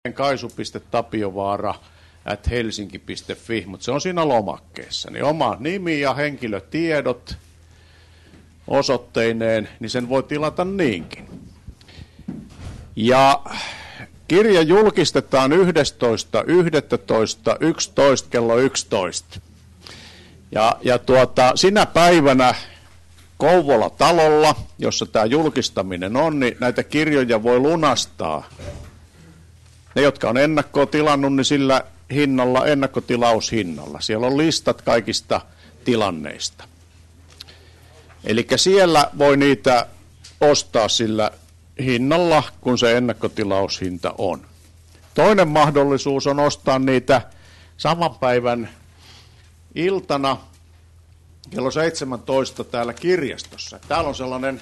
kaisu.tapiovaara@helsinki.fi, mutta se on siinä lomakkeessa. Niin oma nimi ja henkilötiedot osoitteineen, niin sen voi tilata niinkin. Ja kirja julkistetaan 11.11.11 kello 11. Ja sinä päivänä Kouvola-talolla, jossa tämä julkistaminen on, niin näitä kirjoja voi lunastaa. Ne, jotka on ennakkoa tilannut, niin sillä hinnalla, ennakkotilaushinnalla. Siellä on listat kaikista tilanneista. Eli siellä voi niitä ostaa sillä hinnalla, kun se ennakkotilaushinta on. Toinen mahdollisuus on ostaa niitä saman päivän iltana kello 17 täällä kirjastossa. Täällä on sellainen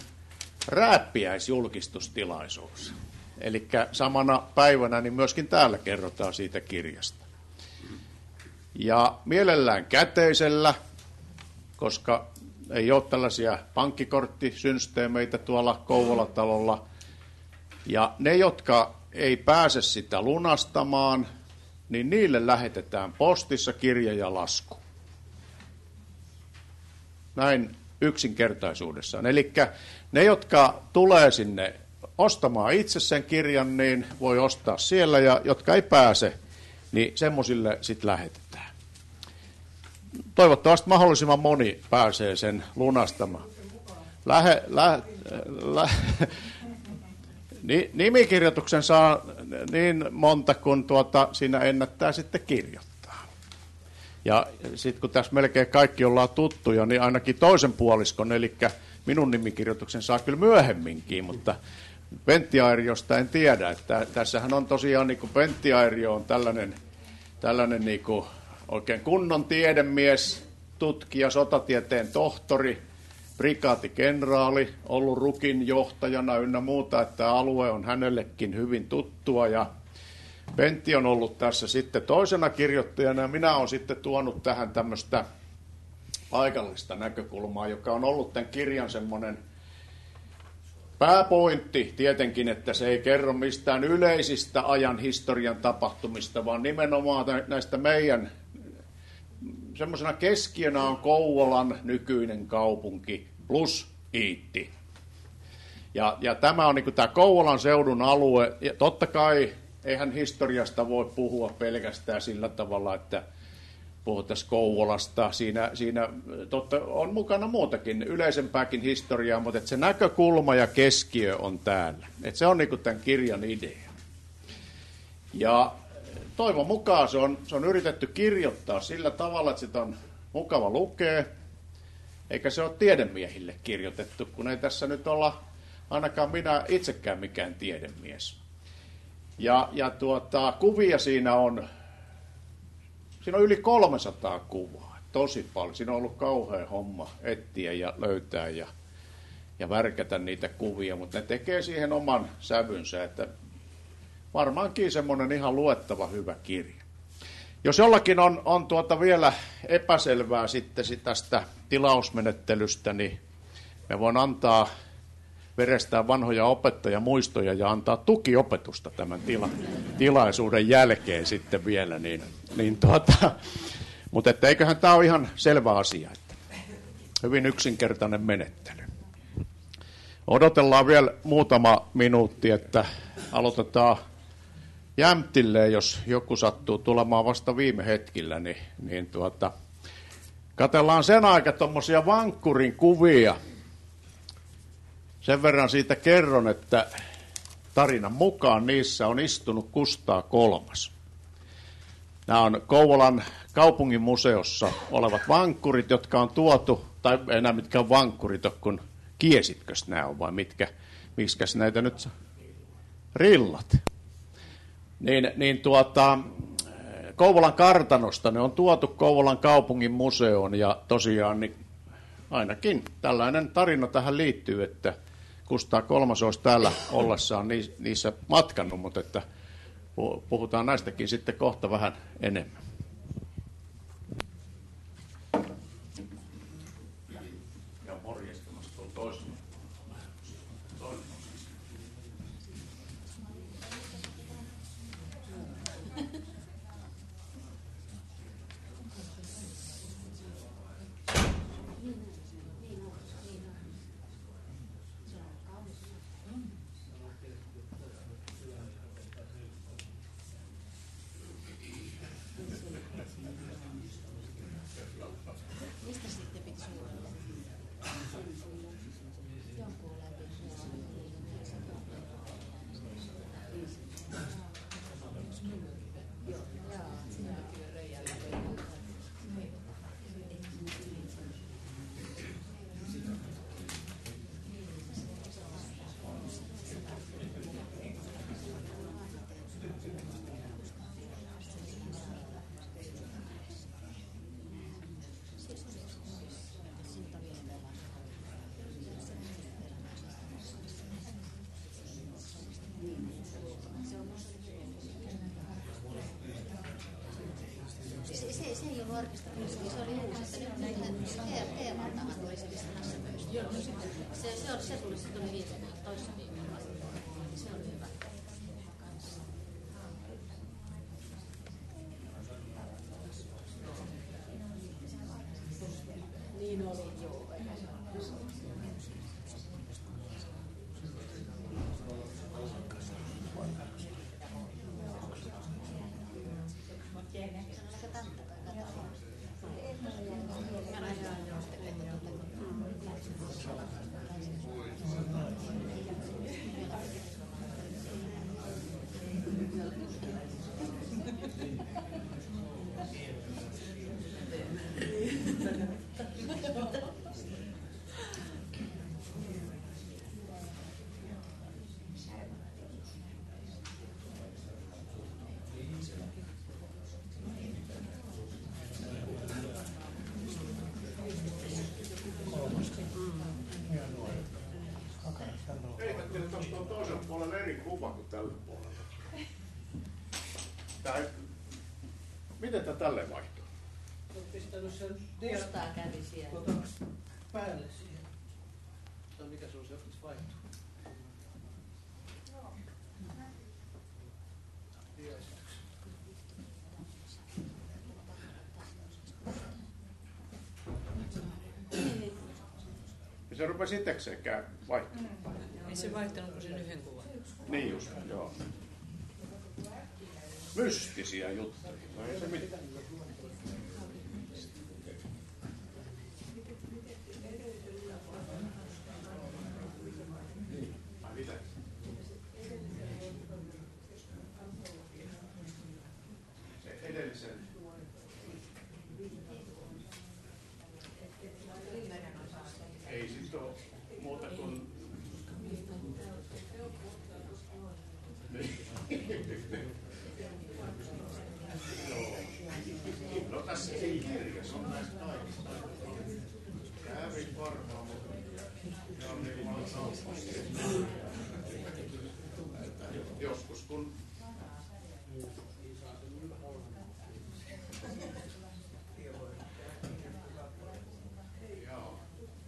rääppiäisjulkistustilaisuus. Eli samana päivänä niin myöskin täällä kerrotaan siitä kirjasta. Ja mielellään käteisellä, koska ei ole tällaisia pankkikorttisysteemeitä tuolla Kouvola-talolla. Ja ne, jotka ei pääse sitä lunastamaan, niin niille lähetetään postissa kirja ja lasku. Näin yksinkertaisuudessaan. Eli ne, jotka tulee sinne ostamaan itse sen kirjan, niin voi ostaa siellä, ja jotka ei pääse, niin semmoisille sitten lähetetään. Toivottavasti mahdollisimman moni pääsee sen lunastamaan. Nimikirjoituksen saa niin monta, kun siinä ennättää sitten kirjoittaa. Ja sitten kun tässä melkein kaikki ollaan tuttuja, niin ainakin toisen puoliskon, eli minun nimikirjoituksen saa kyllä myöhemminkin, mutta Pentti Airiosta en tiedä. Että tässähän on tosiaan, niin kuin Pentti Airio on tällainen niin kuin oikein kunnon tiedemies, tutkija, sotatieteen tohtori, prikaatikenraali, ollut Rukin johtajana ynnä muuta, että alue on hänellekin hyvin tuttua. Ja Pentti on ollut tässä sitten toisena kirjoittajana, ja minä olen sitten tuonut tähän tämmöistä paikallista näkökulmaa, joka on ollut tämän kirjan semmoinen pääpointti tietenkin, että se ei kerro mistään yleisistä ajan historian tapahtumista, vaan nimenomaan näistä meidän, semmoisena keskiönä on Kouvolan nykyinen kaupunki plus Iitti. Ja tämä on niin kuin tämä Kouvolan seudun alue, ja totta kai eihän historiasta voi puhua pelkästään sillä tavalla, että puhuttaisiin Kouvolasta. Siinä totta, on mukana muutakin, yleisempääkin historiaa, mutta että se näkökulma ja keskiö on täällä. Että se on niin kuin tämän kirjan idea. Ja toivon mukaan se on yritetty kirjoittaa sillä tavalla, että sitä on mukava lukea, eikä se ole tiedemiehille kirjoitettu, kun ei tässä nyt olla ainakaan minä itsekään mikään tiedemies. Ja kuvia siinä on yli 300 kuvaa, tosi paljon. Siinä on ollut kauhea homma etsiä ja löytää ja värkätä niitä kuvia, mutta ne tekee siihen oman sävynsä, että varmaankin semmoinen ihan luettava hyvä kirja. Jos jollakin on vielä epäselvää sitten tästä tilausmenettelystä, niin me voin verestää vanhoja opettajamuistoja ja antaa tukiopetusta tämän tilaisuuden jälkeen sitten vielä. Mutta että eiköhän tämä ole ihan selvä asia, että hyvin yksinkertainen menettely. Odotellaan vielä muutama minuutti, että aloitetaan jämptilleen, jos joku sattuu tulemaan vasta viime hetkillä, niin katsellaan sen aika tuommoisia vankkurin kuvia. Sen verran siitä kerron, että tarinan mukaan niissä on istunut Kustaa III. Nämä on Kouvolan kaupungin museossa olevat vankkurit, jotka on tuotu, tai enää mitkä on vankkurit, kun kiesitkös nämä on vai miksikäs näitä nyt rillat. Kouvolan kartanosta ne on tuotu Kouvolan kaupungin museoon ja tosiaan niin ainakin tällainen tarina tähän liittyy, että Kustaa III olisi täällä ollessaan niissä matkannut, mutta että puhutaan näistäkin sitten kohta vähän enemmän. Ja morjestamassa tuon toisen. orkesterissa, niin se oli uusi, että nyt Eevaltahan tuli se Visnassa myös. Se tuli viime toissa viikolla. Se oli hyvä kanssa. Niin oli, joo. Tuosta on toisella puolella eri kuva kuin tällä puolella. Miten tämä tälle vaihtuu? Olen pistänyt sen Mustaa kävi siellä. päälle siihen. Tai mikä se on se, että vaihtuu? Ja se rupesi itsekseen vaihtumaan. Ei se vaihtanut kuin sen yhden kuvan. Niin just, joo. Mystisiä juttuja. No ei se mitään. Se edellisen. Ei sit ole muuta kuin no tässä ei kirjassa on näistä kaikista. Kävin varmaan, mutta ne on niin paljon kaupassa. Joskus kun joo.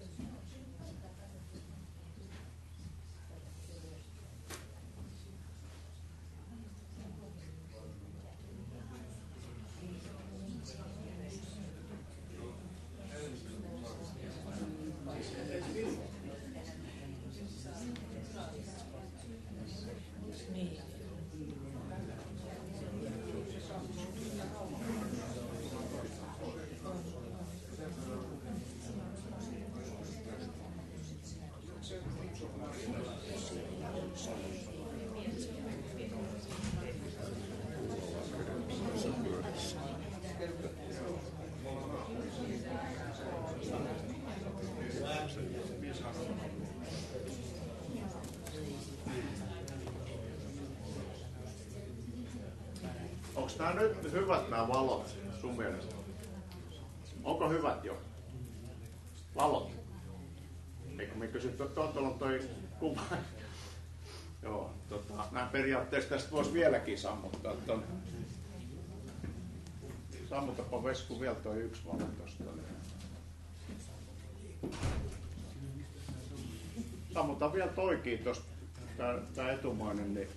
Niin. Onko nämä nyt hyvät nämä valot sun mielestä? Onko hyvät jo? Valot? Eikö me kysytty, että tuolla on toi kuva? Joo, nämä periaatteessa tästä voisi vieläkin sammuttaa. Sammutapa Vesku vielä toi yksi valo tuosta. Sammutaan vielä toikin tuosta, tämä etumainen. Niin.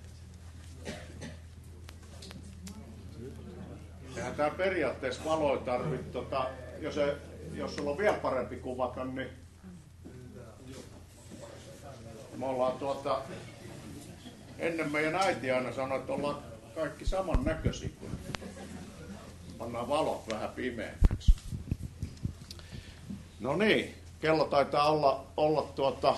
Eihän tämä periaatteessa valo ei tarvitse, jos sulla on vielä parempi kuvata, niin me ollaan ennen meidän äiti aina sanoi, että ollaan kaikki samannäköisiä, kun pannaan valot vähän pimeämmäksi. No niin, kello taitaa olla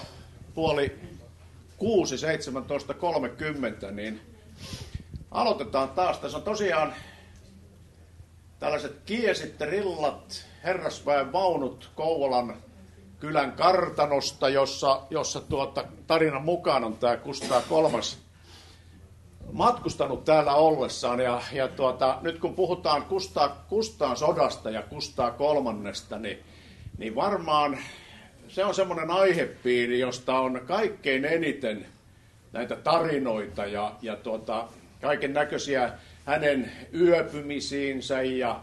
5:30, 17:30, niin aloitetaan taas. Tässä on tosiaan tällaiset kiesit, rillat, herrasväen vaunut Kouvolan kylän kartanosta, jossa tarinan mukaan on tämä Kustaa kolmas matkustanut täällä ollessaan. Ja nyt kun puhutaan Kustaan sodasta ja Kustaa kolmannesta, niin varmaan se on semmoinen aihepiiri, josta on kaikkein eniten näitä tarinoita ja kaiken näköisiä hänen yöpymisiinsä ja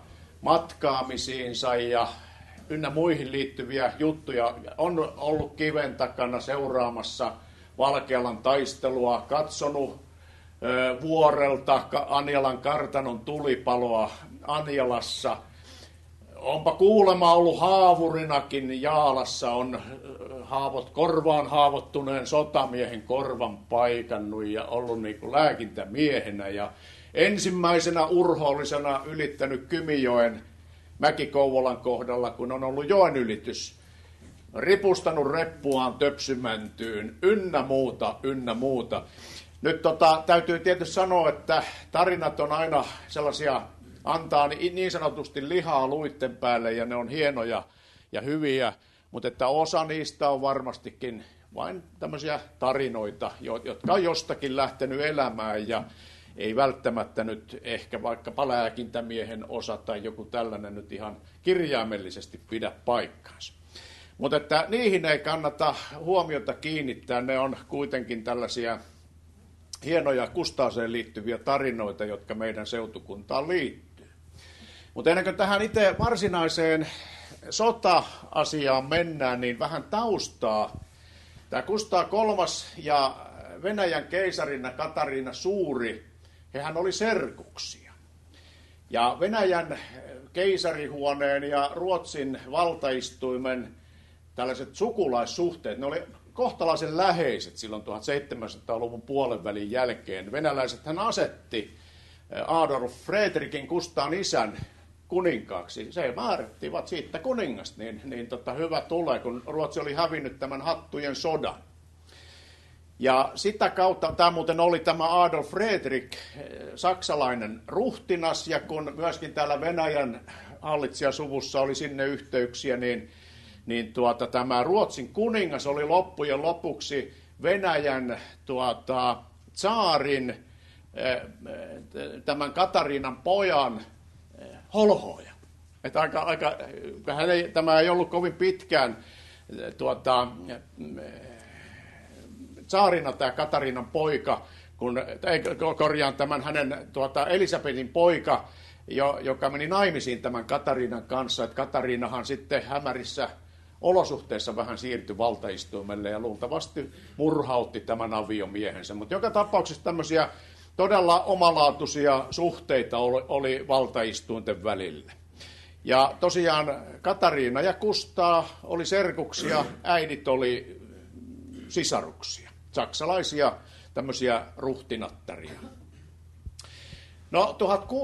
matkaamisiinsa ja ynnä muihin liittyviä juttuja. On ollut kiven takana seuraamassa Valkealan taistelua, katsonut vuorelta Anjalan kartanon tulipaloa Anjalassa. Onpa kuulemma ollut haavurinakin Jaalassa, on korvaan haavoittuneen sotamiehen korvan paikannut ja ollut niin kuin lääkintämiehenä. Ja ensimmäisenä urhoollisena ylittänyt Kymijoen Mäki-Kouvolan kohdalla, kun on ollut joen ylitys. Ripustanut reppuaan Töpsymäntyyn, ynnä muuta. Nyt täytyy tietysti sanoa, että tarinat on aina sellaisia, antaa niin sanotusti lihaa luitten päälle ja ne on hienoja ja hyviä, mutta että osa niistä on varmastikin vain tämmöisiä tarinoita, jotka on jostakin lähtenyt elämään ja ei välttämättä nyt ehkä vaikkapa lääkintämiehen osa tai joku tällainen nyt ihan kirjaimellisesti pidä paikkaansa. Mutta että niihin ei kannata huomiota kiinnittää, ne on kuitenkin tällaisia hienoja Kustaaseen liittyviä tarinoita, jotka meidän seutukuntaan liittyy. Mutta ennen kuin tähän itse varsinaiseen sota-asiaan mennään, niin vähän taustaa. Tämä Kustaa III ja Venäjän keisarina Katariina Suuri, hehän oli serkuksia. Ja Venäjän keisarihuoneen ja Ruotsin valtaistuimen tällaiset sukulaissuhteet, ne oli kohtalaisen läheiset silloin 1700-luvun puolenvälin jälkeen. Venäläisethän asetti Adolf Fredrikin Kustaan isän kuninkaaksi. Se määrittivät siitä kuningasta, niin hyvä tulee, kun Ruotsi oli hävinnyt tämän hattujen sodan. Ja sitä kautta, tämä muuten oli tämä Adolf Fredrik, saksalainen ruhtinas, ja kun myöskin täällä Venäjän hallitsijasuvussa oli sinne yhteyksiä, niin tämä Ruotsin kuningas oli loppujen lopuksi Venäjän tsaarin, tämän Katariinan pojan holhooja. Että tämä ei ollut kovin pitkään tsaarina tämä Katariinan poika, tämän hänen Elisabetin poika, joka meni naimisiin tämän Katariinan kanssa, että Katariinahan sitten hämärissä olosuhteissa vähän siirtyi valtaistuimelle ja luultavasti murhautti tämän aviomiehensä. Mutta joka tapauksessa tämmöisiä todella omalaatuisia suhteita oli valtaistuinten välillä. Ja tosiaan Katariina ja Kustaa oli serkuksia, äidit oli sisaruksia, saksalaisia tämmöisiä ruhtinattaria. No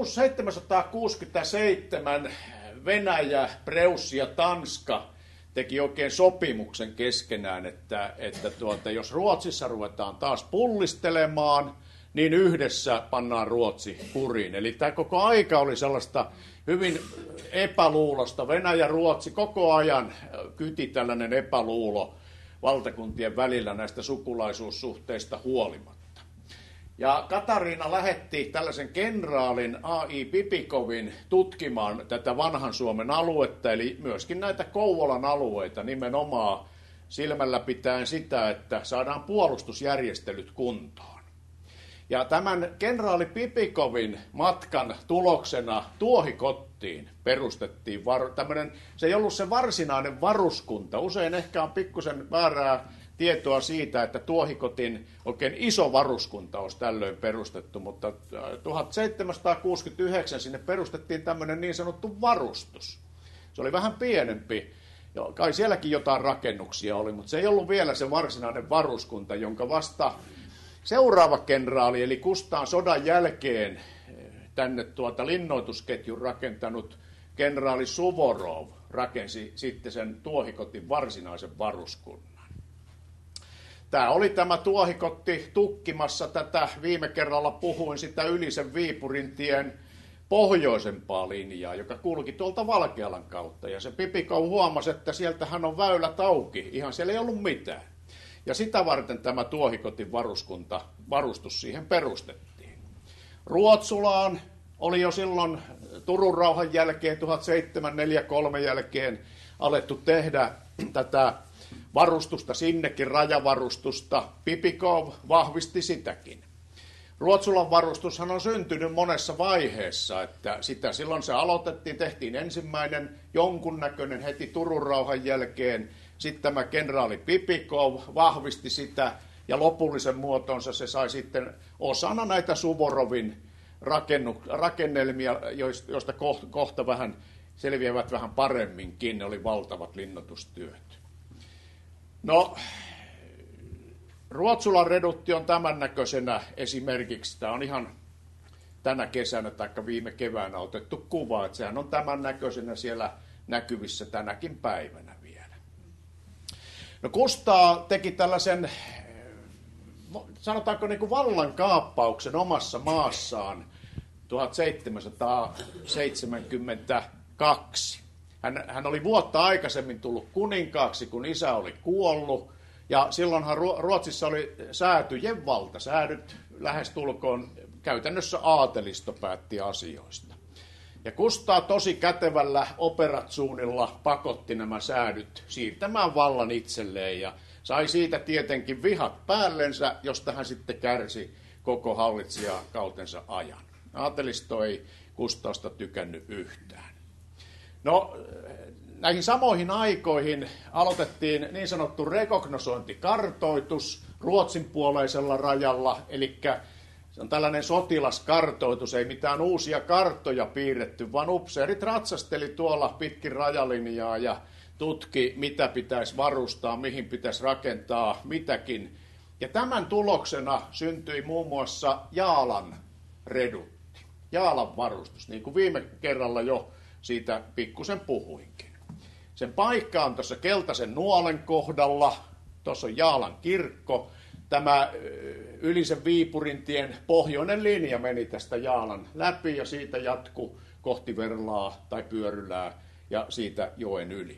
1767 Venäjä, Preussi ja Tanska teki oikein sopimuksen keskenään, että jos Ruotsissa ruvetaan taas pullistelemaan, niin yhdessä pannaan Ruotsi kuriin. Eli tämä koko aika oli sellaista hyvin epäluulosta. Venäjä ja Ruotsi koko ajan kyti tällainen epäluulo valtakuntien välillä näistä sukulaisuussuhteista huolimatta. Ja Katariina lähetti tällaisen kenraalin A.I. Pipikovin tutkimaan tätä vanhan Suomen aluetta, eli myöskin näitä Kouvolan alueita nimenomaan silmällä pitäen sitä, että saadaan puolustusjärjestelyt kuntoon. Ja tämän kenraali Pipikovin matkan tuloksena Tuohikottiin perustettiin se ei ollut se varsinainen varuskunta. Usein ehkä on pikkusen väärää tietoa siitä, että Tuohikotin oikein iso varuskunta olisi tällöin perustettu, mutta 1769 sinne perustettiin tämmöinen niin sanottu varustus. Se oli vähän pienempi. Kai sielläkin jotain rakennuksia oli, mutta se ei ollut vielä se varsinainen varuskunta, jonka vasta seuraava kenraali, eli Kustaan sodan jälkeen tänne linnoitusketjun rakentanut kenraali Suvorov rakensi sitten sen Tuohikotin varsinaisen varuskunnan. Tämä oli tämä Tuohikotti tukkimassa tätä, viime kerralla puhuin sitä Ylisen Viipurintien pohjoisempaa linjaa, joka kulki tuolta Valkealan kautta. Ja se Pipikov huomasi, että sieltähän on väylät auki, ihan siellä ei ollut mitään. Ja sitä varten tämä Tuohikotin varustus siihen perustettiin. Ruotsulaan oli jo silloin Turun rauhan jälkeen, 1743 jälkeen, alettu tehdä tätä varustusta sinnekin, rajavarustusta. Pipikov vahvisti sitäkin. Ruotsulan varustushan on syntynyt monessa vaiheessa, että sitä silloin se aloitettiin, tehtiin ensimmäinen jonkunnäköinen heti Turun rauhan jälkeen, sitten tämä kenraali Pipikov vahvisti sitä ja lopullisen muotonsa se sai sitten osana näitä Suvorovin rakennelmia, joista kohta vähän selviävät vähän paremminkin, ne oli valtavat linnoitustyöt. No, Ruotsulan redutti on tämän näköisenä esimerkiksi, tämä on ihan tänä kesänä tai viime keväänä otettu kuva, että sehän on tämän näköisenä siellä näkyvissä tänäkin päivänä vielä. No Kustaa teki tällaisen, sanotaanko niin kuin vallankaappauksen omassa maassaan 1772. Hän oli vuotta aikaisemmin tullut kuninkaaksi, kun isä oli kuollut. Ja silloinhan Ruotsissa oli säätyjen valta. Säädyt lähestulkoon käytännössä aatelisto päätti asioista. Ja Kustaa tosi kätevällä operatsuunilla pakotti nämä säädyt siirtämään vallan itselleen. Ja sai siitä tietenkin vihat päällensä, josta hän sitten kärsi koko hallitsijakautensa ajan. Aatelisto ei Kustaasta tykännyt yhtään. No, näihin samoihin aikoihin aloitettiin niin sanottu rekognosointikartoitus ruotsinpuoleisella rajalla, eli se on tällainen sotilaskartoitus, ei mitään uusia karttoja piirretty, vaan upseerit ratsasteli tuolla pitkin rajalinjaa ja tutki, mitä pitäisi varustaa, mihin pitäisi rakentaa, mitäkin. Ja tämän tuloksena syntyi muun muassa Jaalan redutti, Jaalan varustus, niin kuin viime kerralla jo siitä pikkusen puhuinkin. Sen paikka on tuossa Keltaisen nuolen kohdalla, tuossa on Jaalan kirkko. Tämä Ylisen Viipurintien pohjoinen linja meni tästä Jaalan läpi ja siitä jatkui kohti Verlaa tai Pyörylää ja siitä joen yli.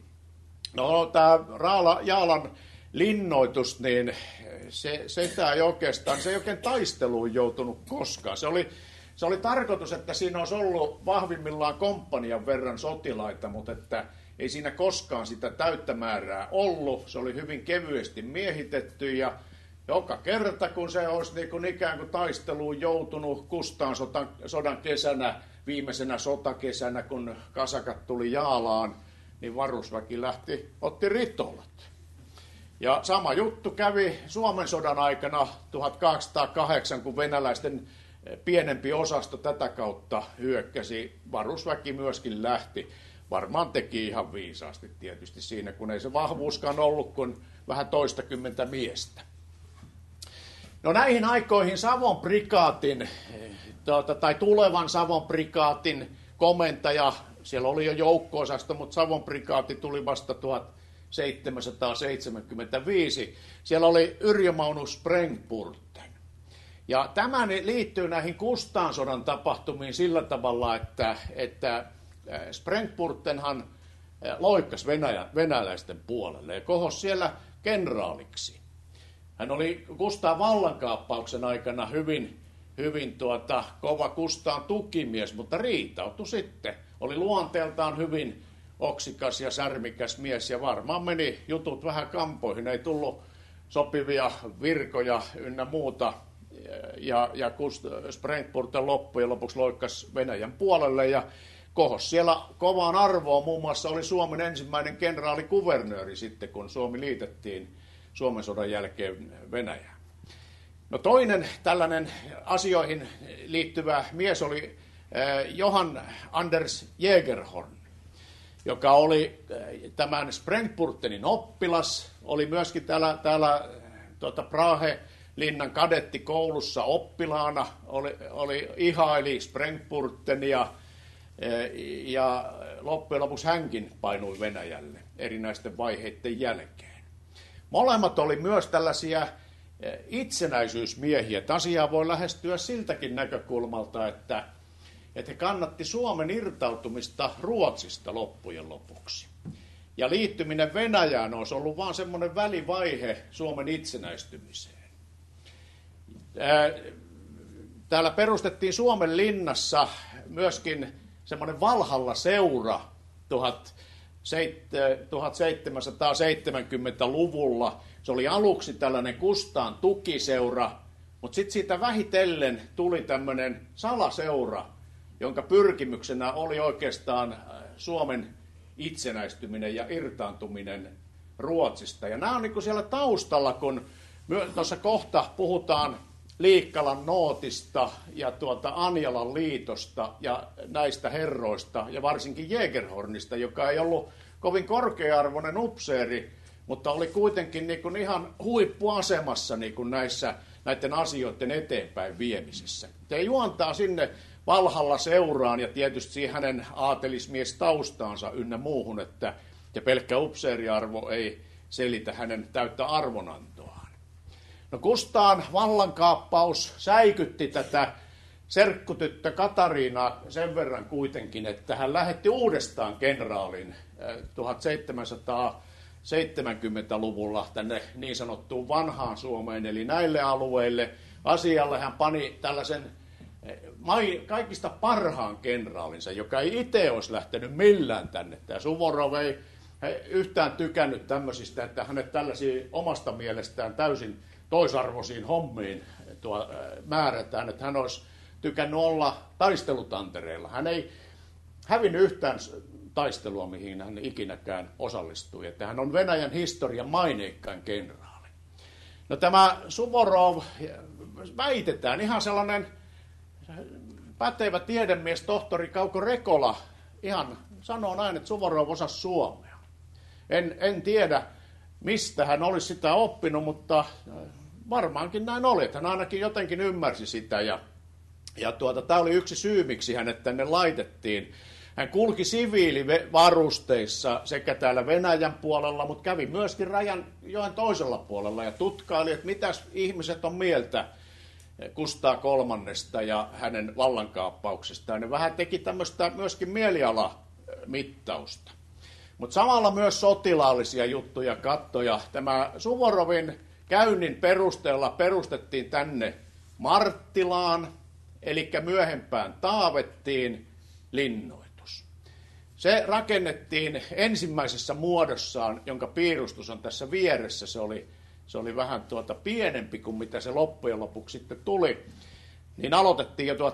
No tämä Jaalan linnoitus, niin se ei oikein taisteluun joutunut koskaan. Se oli tarkoitus, että siinä olisi ollut vahvimmillaan komppanian verran sotilaita, mutta että ei siinä koskaan sitä täyttä määrää ollut. Se oli hyvin kevyesti miehitetty ja joka kerta, kun se olisi ikään kuin taisteluun joutunut Kustaan sodan kesänä, viimeisenä sotakesänä, kun kasakat tuli Jaalaan, niin varusväki otti ritolat. Ja sama juttu kävi Suomen sodan aikana 1808, kun venäläisten pienempi osasto tätä kautta hyökkäsi. Varusväki myöskin lähti. Varmaan teki ihan viisaasti tietysti siinä, kun ei se vahvuuskaan ollut kuin vähän toistakymmentä miestä. No näihin aikoihin Savon prikaatin, tai tulevan Savon prikaatin komentaja, siellä oli jo joukko-osasto, mutta Savon prikaati tuli vasta 1775. Siellä oli Yrjö Maunus Sprengpurten. Ja tämä liittyy näihin Kustaan sodan tapahtumiin sillä tavalla, että Sprengpurtenhan loikkasi venäläisten puolelle ja kohosi siellä kenraaliksi. Hän oli Kustaan vallankaappauksen aikana hyvin kova Kustaan tukimies, mutta riitautui sitten. Oli luonteeltaan hyvin oksikas ja särmikäs mies ja varmaan meni jutut vähän kampoihin. Ei tullut sopivia virkoja ynnä muuta. Ja Sprengpurten loppujen lopuksi loikkasi Venäjän puolelle ja kohos siellä kovaan arvoon. Muun muassa oli Suomen ensimmäinen kenraalikuvernööri sitten, kun Suomi liitettiin Suomen sodan jälkeen Venäjään. No toinen tällainen asioihin liittyvä mies oli Johan Anders Jägerhorn, joka oli tämän Sprengpurtenin oppilas, oli myöskin täällä Prahe-linnan kadettikoulussa oppilaana, ihaili Sprengpurtenia ja loppujen lopuksi hänkin painui Venäjälle erinäisten vaiheiden jälkeen. Molemmat oli myös tällaisia itsenäisyysmiehiä. Asiaa voi lähestyä siltäkin näkökulmalta, että he kannatti Suomen irtautumista Ruotsista loppujen lopuksi. Ja liittyminen Venäjään olisi ollut vain semmoinen välivaihe Suomen itsenäistymiseen. Täällä perustettiin Suomen linnassa myöskin semmoinen Valhalla-seura 1770-luvulla. Se oli aluksi tällainen Kustaan tukiseura, Mutta sitten siitä vähitellen tuli tämmöinen salaseura, jonka pyrkimyksenä oli oikeastaan Suomen itsenäistyminen ja irtaantuminen Ruotsista. Ja nämä on niin kuin siellä taustalla, kun tuossa kohta puhutaan Liikkalan nootista ja Anjalan liitosta ja näistä herroista ja varsinkin Jägerhornista, joka ei ollut kovin korkea-arvoinen upseeri, mutta oli kuitenkin niin kuin ihan huippuasemassa niin kuin näiden asioiden eteenpäin viemisessä. Se juontaa sinne Valhalla seuraan ja tietysti siihen hänen aatelismiestaustaansa ynnä muuhun, että ja pelkkä upseeriarvo ei selitä hänen täyttä arvonantoaan. No Kustaan vallankaappaus säikytti tätä serkkutyttö Katariinaa sen verran kuitenkin, että hän lähetti uudestaan kenraalin 1770-luvulla tänne niin sanottuun vanhaan Suomeen, eli näille alueille. Asialle hän pani tällaisen kaikista parhaan kenraalinsa, joka ei itse olisi lähtenyt millään tänne. Tämä Suvorov ei yhtään tykännyt tämmöisistä, että hänet tällaisiin omasta mielestään täysin toisarvoisiin hommiin määrätään, että hän olisi tykännyt olla taistelutantereilla. Hän ei hävinnyt yhtään taistelua, mihin hän ikinäkään osallistui, että hän on Venäjän historian maineikkain kenraali. No tämä Suvorov väitetään ihan sellainen pätevä tiedemies, tohtori Kauko Rekola, ihan sanoo näin, että Suvorov osasi suomea. En tiedä, mistä hän olisi sitä oppinut, mutta varmaankin näin oli, että hän ainakin jotenkin ymmärsi sitä. Tämä oli yksi syy, miksi hänet tänne laitettiin. Hän kulki siviilivarusteissa sekä täällä Venäjän puolella, mutta kävi myöskin joen toisella puolella ja tutkaili, että mitäs ihmiset on mieltä Kustaa kolmannesta ja hänen vallankaappauksestaan. Ja vähän teki tämmöistä myöskin mielialamittausta. Mutta samalla myös sotilaallisia juttuja kattoja. Tämä Suvorovin käynnin perusteella perustettiin tänne Marttilaan, eli myöhempään Taavettiin linnoitus. Se rakennettiin ensimmäisessä muodossaan, jonka piirustus on tässä vieressä. Se oli vähän pienempi kuin mitä se loppujen lopuksi sitten tuli. Niin aloitettiin jo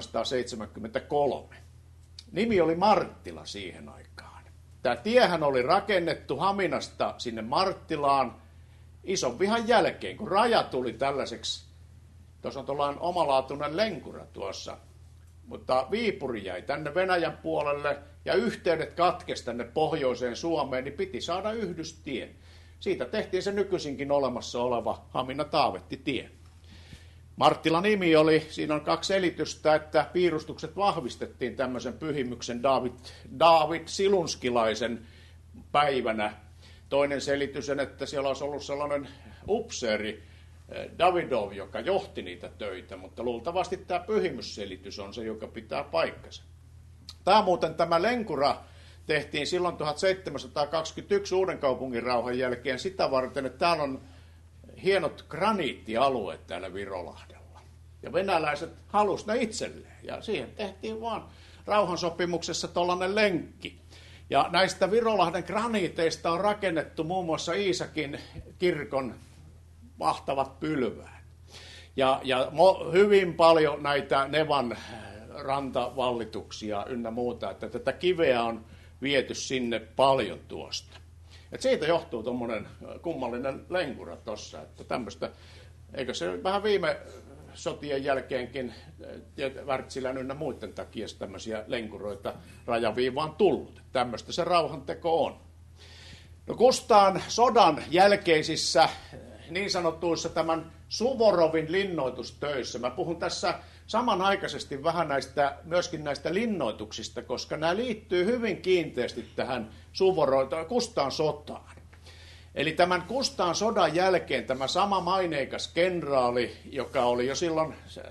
1773. Nimi oli Marttila siihen aikaan. Tämä tiehän oli rakennettu Haminasta sinne Marttilaan ison vihan jälkeen, kun raja tuli tällaiseksi. Tuossa on tuollainen omalaatuinen lenkura tuossa, mutta Viipuri jäi tänne Venäjän puolelle ja yhteydet katkesi tänne pohjoiseen Suomeen, niin piti saada yhdystie. Siitä tehtiin se nykyisinkin olemassa oleva Hamina-Taavetti-tie. Marttilan nimi oli, siinä on kaksi selitystä, että piirustukset vahvistettiin tämmöisen pyhimyksen David Silunskilaisen päivänä. Toinen selitys on, että siellä olisi ollut sellainen upseeri Davidov, joka johti niitä töitä, mutta luultavasti tämä pyhimysselitys on se, joka pitää paikkansa. Tämä lenkura tehtiin silloin 1721 Uudenkaupungin rauhan jälkeen sitä varten, että täällä on hienot graniittialueet täällä Virolahdella. Ja venäläiset halusivat ne itselleen. Ja siihen tehtiin vaan rauhansopimuksessa tollainen lenkki. Ja näistä Virolahden graniiteista on rakennettu muun muassa Iisakin kirkon mahtavat pylväät. Ja hyvin paljon näitä Nevan rantavallituksia ynnä muuta, että tätä kiveä on viety sinne paljon tuosta. Et siitä johtuu tuommoinen kummallinen lenkura tuossa, että tämmöistä, eikö se vähän viime sotien jälkeenkin Wärtsilän ynnä muiden takia tämmöisiä lenkuroita rajaviivaan tullut. Tämmöistä se rauhanteko on. No Kustaan sodan jälkeisissä niin sanottuissa tämän Suvorovin linnoitustöissä, mä puhun tässä samanaikaisesti vähän myöskin näistä linnoituksista, koska nämä liittyy hyvin kiinteästi tähän Kustaan sotaan. Eli tämän Kustaan sodan jälkeen tämä sama maineikas kenraali, joka oli jo silloin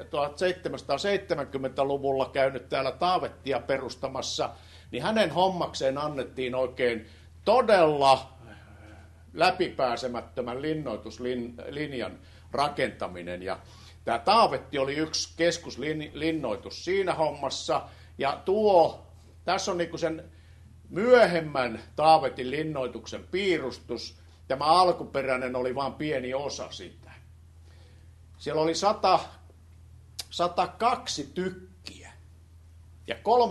1770-luvulla käynyt täällä Taavettia perustamassa, niin hänen hommakseen annettiin oikein todella läpipääsemättömän linnoituslinjan rakentaminen. Ja tämä Taavetti oli yksi keskuslinnoitus siinä hommassa. Ja tässä on niinku sen myöhemmän Taavetin linnoituksen piirustus. Tämä alkuperäinen oli vain pieni osa sitä. Siellä oli 102 tykkiä ja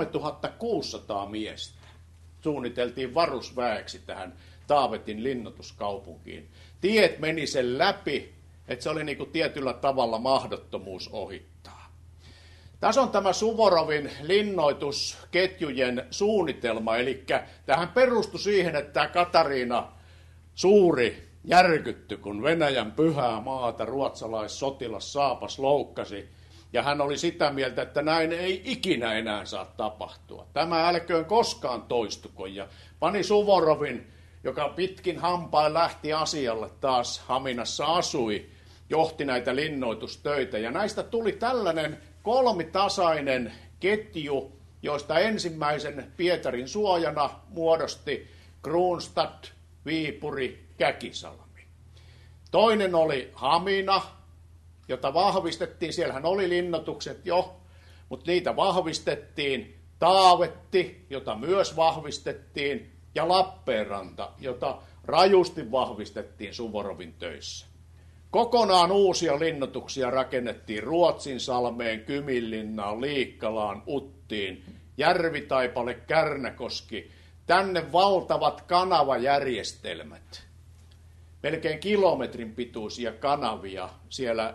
3600 miestä suunniteltiin varusväeksi tähän Taavetin linnoituskaupunkiin. Tiet meni sen läpi, että se oli niin kuin tietyllä tavalla mahdottomuus ohittaa. Tässä on tämä Suvorovin linnoitusketjujen suunnitelma, eli tähän perustui siihen, että tämä Katariina Suuri järkytty, kun Venäjän pyhää maata ruotsalaissotilas Saapas loukkasi, ja hän oli sitä mieltä, että näin ei ikinä enää saa tapahtua. Tämä älköön koskaan toistuko, ja pani Suvorovin, joka pitkin hampain lähti asialle taas Haminassa asui, johti näitä linnoitustöitä, ja näistä tuli tällainen kolmitasainen ketju, joista ensimmäisen Pietarin suojana muodosti Kronstadt, Viipuri, Käkisalmi. Toinen oli Hamina, jota vahvistettiin, siellähän oli linnoitukset jo, mutta niitä vahvistettiin. Taavetti, jota myös vahvistettiin, ja Lappeenranta, jota rajusti vahvistettiin Suvorovin töissä. Kokonaan uusia linnoituksia rakennettiin Ruotsinsalmeen, Kyminlinnaan, Liikkalaan, Uttiin, Järvitaipale, Kärnäkoski, tänne valtavat kanavajärjestelmät. Melkein kilometrin pituisia kanavia siellä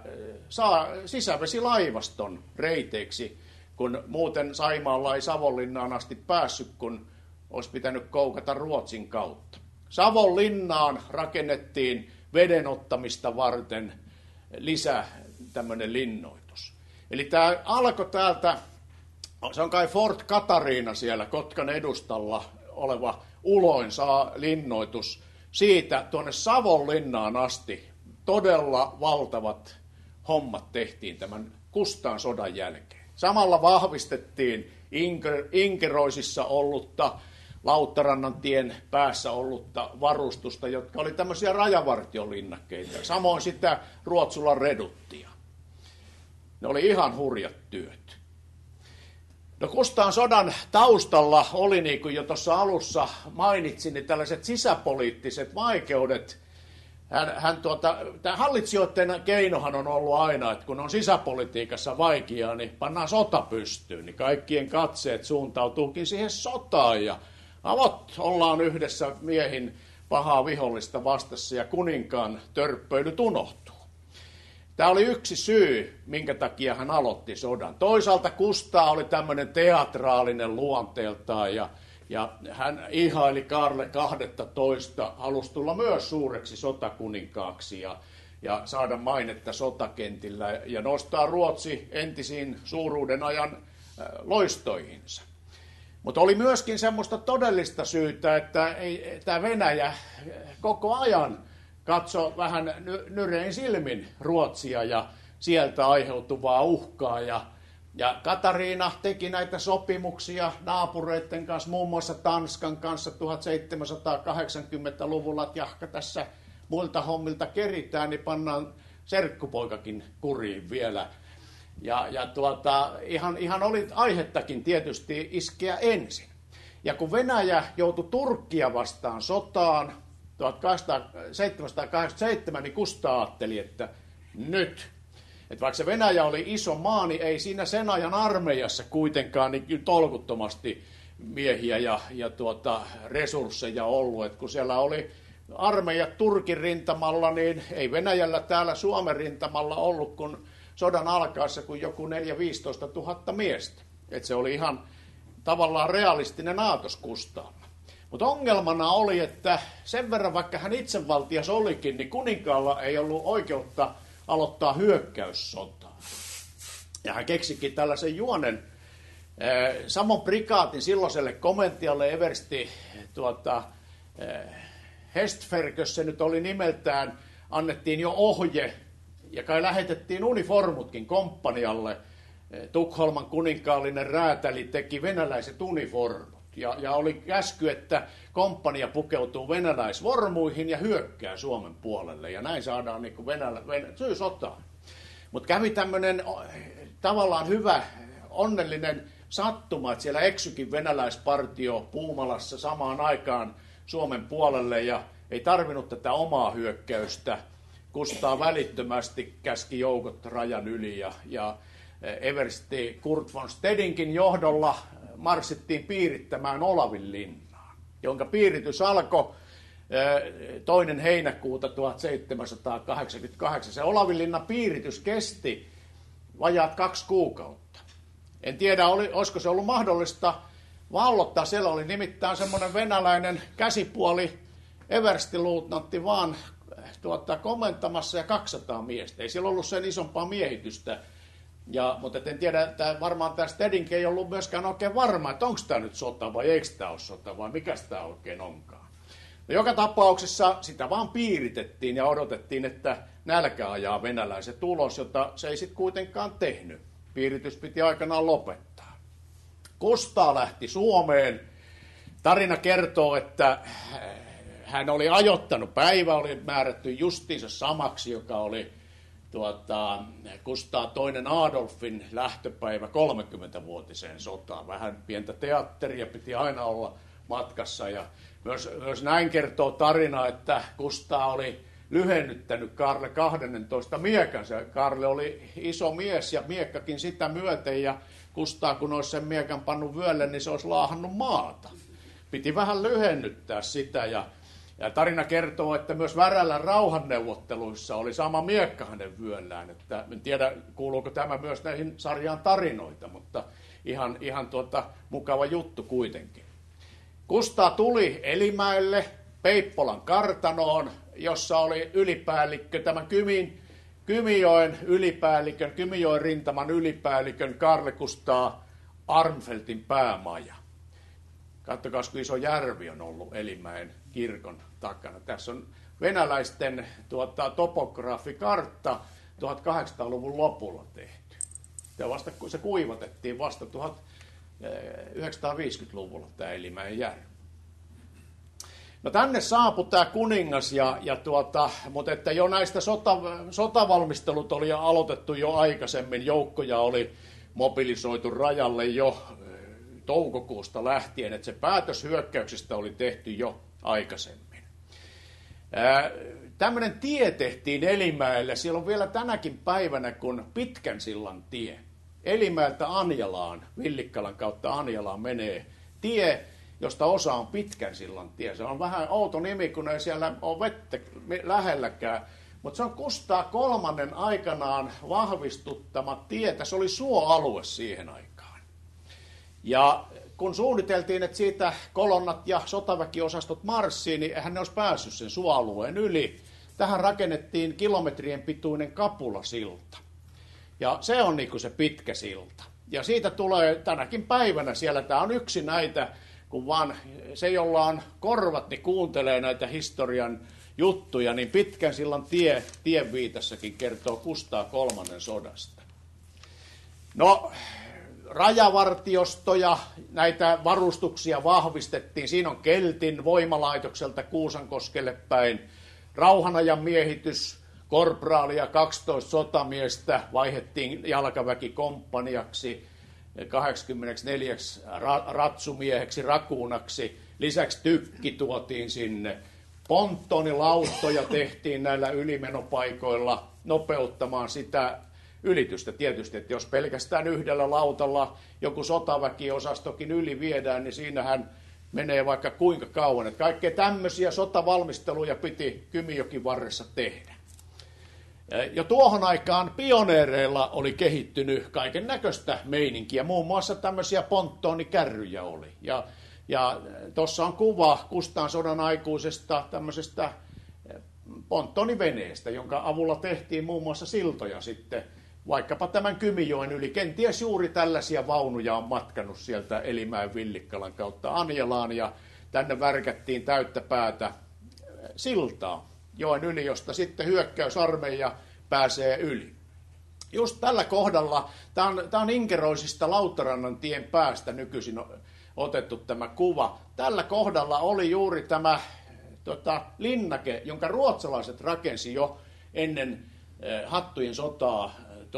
sisävesilaivaston reiteiksi, kun muuten Saimaalla ei Savonlinnaan asti päässyt, kun olisi pitänyt koukata Ruotsin kautta. Savonlinnaan rakennettiin vedenottamista varten tämmöinen linnoitus. Eli tämä alkoi täältä, se on kai Fort Katariina siellä Kotkan edustalla oleva uloin linnoitus, siitä tuonne Savonlinnaan asti todella valtavat hommat tehtiin tämän Kustaan sodan jälkeen. Samalla vahvistettiin Inkeroisissa ollutta, Lauttarannan tien päässä ollutta varustusta, jotka oli tämmöisiä rajavartiolinnakkeita. Samoin sitä Ruotsulan reduttia. Ne oli ihan hurjat työt. No Kustaan sodan taustalla oli, niin kuin jo tuossa alussa mainitsin, niin tällaiset sisäpoliittiset vaikeudet. Tämä hallitsijoiden keinohan on ollut aina, että kun on sisäpolitiikassa vaikeaa, niin pannaan sota pystyyn, niin kaikkien katseet suuntautuukin siihen sotaan ja ollaan yhdessä miehin pahaa vihollista vastassa ja kuninkaan törppöilyt unohtuu. Tämä oli yksi syy, minkä takia hän aloitti sodan. Toisaalta Kustaa oli tämmöinen teatraalinen luonteeltaan ja hän ihaili Kaarle 12, halusi tulla myös suureksi sotakuninkaaksi ja saada mainetta sotakentillä ja nostaa Ruotsi entisiin suuruuden ajan loistoihinsa. Mutta oli myöskin semmoista todellista syytä, että tämä Venäjä koko ajan katsoi vähän nyrein silmin Ruotsia ja sieltä aiheutuvaa uhkaa. Ja Katariina teki näitä sopimuksia naapureiden kanssa, muun muassa Tanskan kanssa 1780-luvulla, että jahka tässä muilta hommilta keritään, niin pannaan serkkupoikakin kuriin vielä. Ihan oli aihettakin tietysti iskeä ensin. Ja kun Venäjä joutui Turkkia vastaan sotaan 1787, niin Kustaa ajatteli, että nyt. Että vaikka se Venäjä oli iso maa, niin ei siinä sen ajan armeijassa kuitenkaan niin tolkuttomasti miehiä ja resursseja ollut. Et kun siellä oli armeijat Turkin rintamalla, niin ei Venäjällä täällä Suomen rintamalla ollut kun sodan alkaessa kuin joku 4-15 000 miestä. Et se oli ihan tavallaan realistinen aatos Kustaalla. Mutta ongelmana oli, että sen verran vaikka hän itsevaltias olikin, niin kuninkaalla ei ollut oikeutta aloittaa hyökkäyssotaa. Ja hän keksikin tällaisen juonen Samon prikaatin silloiselle komentajalle eversti Hestferkös, se nyt oli nimeltään, annettiin jo ohje ja kai lähetettiin uniformutkin komppanialle. Tukholman kuninkaallinen räätäli teki venäläiset uniformut ja oli käsky, että komppania pukeutuu venäläisvormuihin ja hyökkää Suomen puolelle ja näin saadaan niin syy sotaan. Mutta kävi tämmöinen tavallaan hyvä, onnellinen sattuma, että siellä eksyikin venäläispartio Puumalassa samaan aikaan Suomen puolelle ja ei tarvinnut tätä omaa hyökkäystä Kustaa välittömästi käski joukot rajan yli ja eversti Kurt von Stedinkin johdolla marssittiin piirittämään Olavinlinnaan, jonka piiritys alkoi 2. heinäkuuta 1788. Se Olavinlinnan piiritys kesti vajaat 2 kuukautta. En tiedä, olisiko se ollut mahdollista vallottaa. Siellä oli nimittäin semmoinen venäläinen käsipuoli, everstiluutnantti vaan komentamassa ja 200 miestä. Ei siellä ollut sen isompaa miehitystä. Mutta en tiedä, että varmaan tämä Stedinkin ei ollut myöskään oikein varma, että onko tämä nyt sota vai eikö tämä ole sota vai mikä tämä oikein onkaan. No, joka tapauksessa sitä vaan piiritettiin ja odotettiin, että nälkä ajaa venäläiset ulos, jota se ei sitten kuitenkaan tehnyt. Piiritys piti aikanaan lopettaa. Kustaa lähti Suomeen. Tarina kertoo, että hän oli ajoittanut, päivä oli määrätty justiinsa samaksi, joka oli Kustaa II Adolfin lähtöpäivä 30-vuotiseen sotaan. Vähän pientä teatteria piti aina olla matkassa ja myös näin kertoo tarina, että Kustaa oli lyhennyttänyt Kaarle 12 miekansa. Kaarle oli iso mies ja miekkakin sitä myöten ja Kustaa kun olisi sen miekan pannut vyölle, niin se olisi laahannut maata. Piti vähän lyhennyttää sitä ja tarina kertoo, että myös Värälän rauhanneuvotteluissa oli sama miekka hänen vyöllään. Että en tiedä, kuuluuko tämä myös näihin sarjaan tarinoita, mutta ihan mukava juttu kuitenkin. Kustaa tuli Elimäelle, Peippolan kartanoon, jossa oli ylipäällikkö, tämän Kymijoen ylipäällikön, Kymijoen rintaman ylipäällikön Karle Kustaa Armfeltin päämaja. Katsokaa, kun iso järvi on ollut Elimäen kirkon takana. Tässä on venäläisten topografikartta 1800-luvun lopulla tehty. Se kuivatettiin vasta 1950-luvulla tämä Elimäen järvi. No tänne saapui tämä kuningas, mutta että jo näistä sotavalmistelut oli aloitettu jo aikaisemmin. Joukkoja oli mobilisoitu rajalle jo toukokuusta lähtien, että se päätös hyökkäyksestä oli tehty jo aikaisemmin. Tämmöinen tie tehtiin Elimäelle. Siellä on vielä tänäkin päivänä, kun Pitkän sillan tie. Elimäeltä Anjalaan, Villikkalan kautta Anjalaan menee tie, josta osa on Pitkän sillan tie. Se on vähän outo nimi, kun ei siellä ole vettä lähelläkään. Mutta se on Kustaa kolmannen aikanaan vahvistuttama tie. Se oli suoalue siihen aikaan. Ja kun suunniteltiin, että siitä kolonnat ja sotaväkiosastot marssiin, niin eihän ne olisi päässyt sen suoalueen yli. Tähän rakennettiin kilometrien pituinen kapulasilta. Ja se on niin kuin se pitkä silta. Ja siitä tulee tänäkin päivänä siellä, tämä on yksi näitä, kun vaan se, jolla on korvat, niin kuuntelee näitä historian juttuja, niin Pitkän sillan tienviitassakin kertoo Kustaa kolmannen sodasta. No, rajavartiostoja, näitä varustuksia vahvistettiin. Siinä on Keltin voimalaitokselta Kuusankoskelle päin. Rauhanajan miehitys, korpraali ja 12 sotamiestä vaihdettiin jalkaväkikomppaniaksi, 84 ratsumieheksi, rakuunaksi. Lisäksi tykki tuotiin sinne. Ponttonilauttoja tehtiin näillä ylimenopaikoilla nopeuttamaan sitä ylitystä tietysti, että jos pelkästään yhdellä lautalla joku sotaväkiosastokin yli viedään, niin siinähän menee vaikka kuinka kauan. Että kaikkea tämmöisiä sotavalmisteluja piti Kymijokin varressa tehdä. Jo tuohon aikaan pioneereilla oli kehittynyt kaiken näköistä meininkiä, muun muassa tämmöisiä ponttoonikärryjä oli. Ja tuossa on kuva Kustaan sodan aikuisesta tämmöisestä ponttooniveneestä, jonka avulla tehtiin muun muassa siltoja sitten vaikkapa tämän Kymijoen yli. Kenties juuri tällaisia vaunuja on matkannut sieltä Elimäen Villikkalan kautta Anjalaan ja tänne värkättiin täyttä päätä siltaa joen yli, josta sitten hyökkäysarmeija pääsee yli. Just tällä kohdalla, tämä on Inkeroisista Lauttarannan tien päästä nykyisin otettu tämä kuva. Tällä kohdalla oli juuri tämä linnake, jonka ruotsalaiset rakensi jo ennen Hattujen sotaa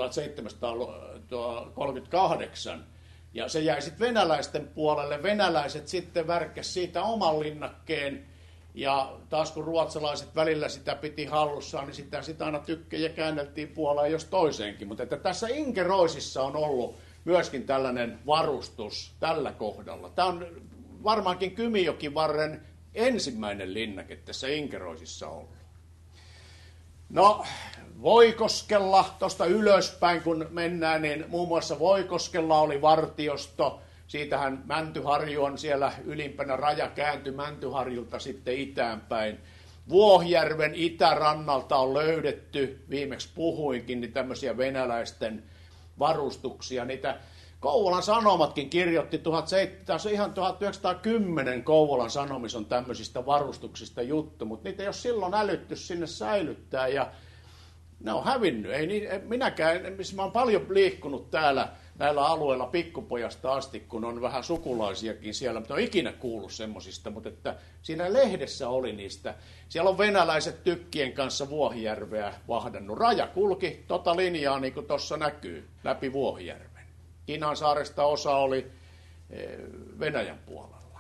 1738. Ja se jäi sitten venäläisten puolelle. Venäläiset sitten värkkäs siitä oman linnakkeen Ja taas kun ruotsalaiset välillä sitä piti hallussaan, niin sitä aina tykkejä käänneltiin puoleen jos toiseenkin. Mutta että tässä Inkeroisissa on ollut myöskin tällainen varustus tällä kohdalla. Tämä on varmaankin Kymijokivarren ensimmäinen linnake tässä Inkeroisissa ollut. No, Voikoskella, tuosta ylöspäin kun mennään, niin muun muassa Voikoskella oli vartiosto. Siitähän Mäntyharju on siellä ylimpänä, raja kääntyi Mäntyharjulta sitten itäänpäin. Vuohjärven itärannalta on löydetty, viimeksi puhuinkin, niin tämmöisiä venäläisten varustuksia. Niitä Kouvolan Sanomatkin kirjoitti, ihan 1910 Kouvolan Sanomis on tämmöisistä varustuksista juttu, mutta niitä ei ole silloin älytty sinne säilyttää ja ne on hävinnyt. Mä oon paljon liikkunut täällä näillä alueilla pikkupojasta asti, kun on vähän sukulaisiakin siellä, mutta en ole ikinä kuullut semmosista, mutta että siinä lehdessä oli niistä. Siellä on venäläiset tykkien kanssa Vuohijärveä vahdannut. Raja kulki tota linjaa, niin kuin tuossa näkyy, läpi Vuohijärven. Kiinansaaresta osa oli Venäjän puolella.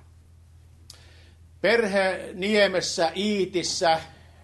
Perheniemessä, Iitissä,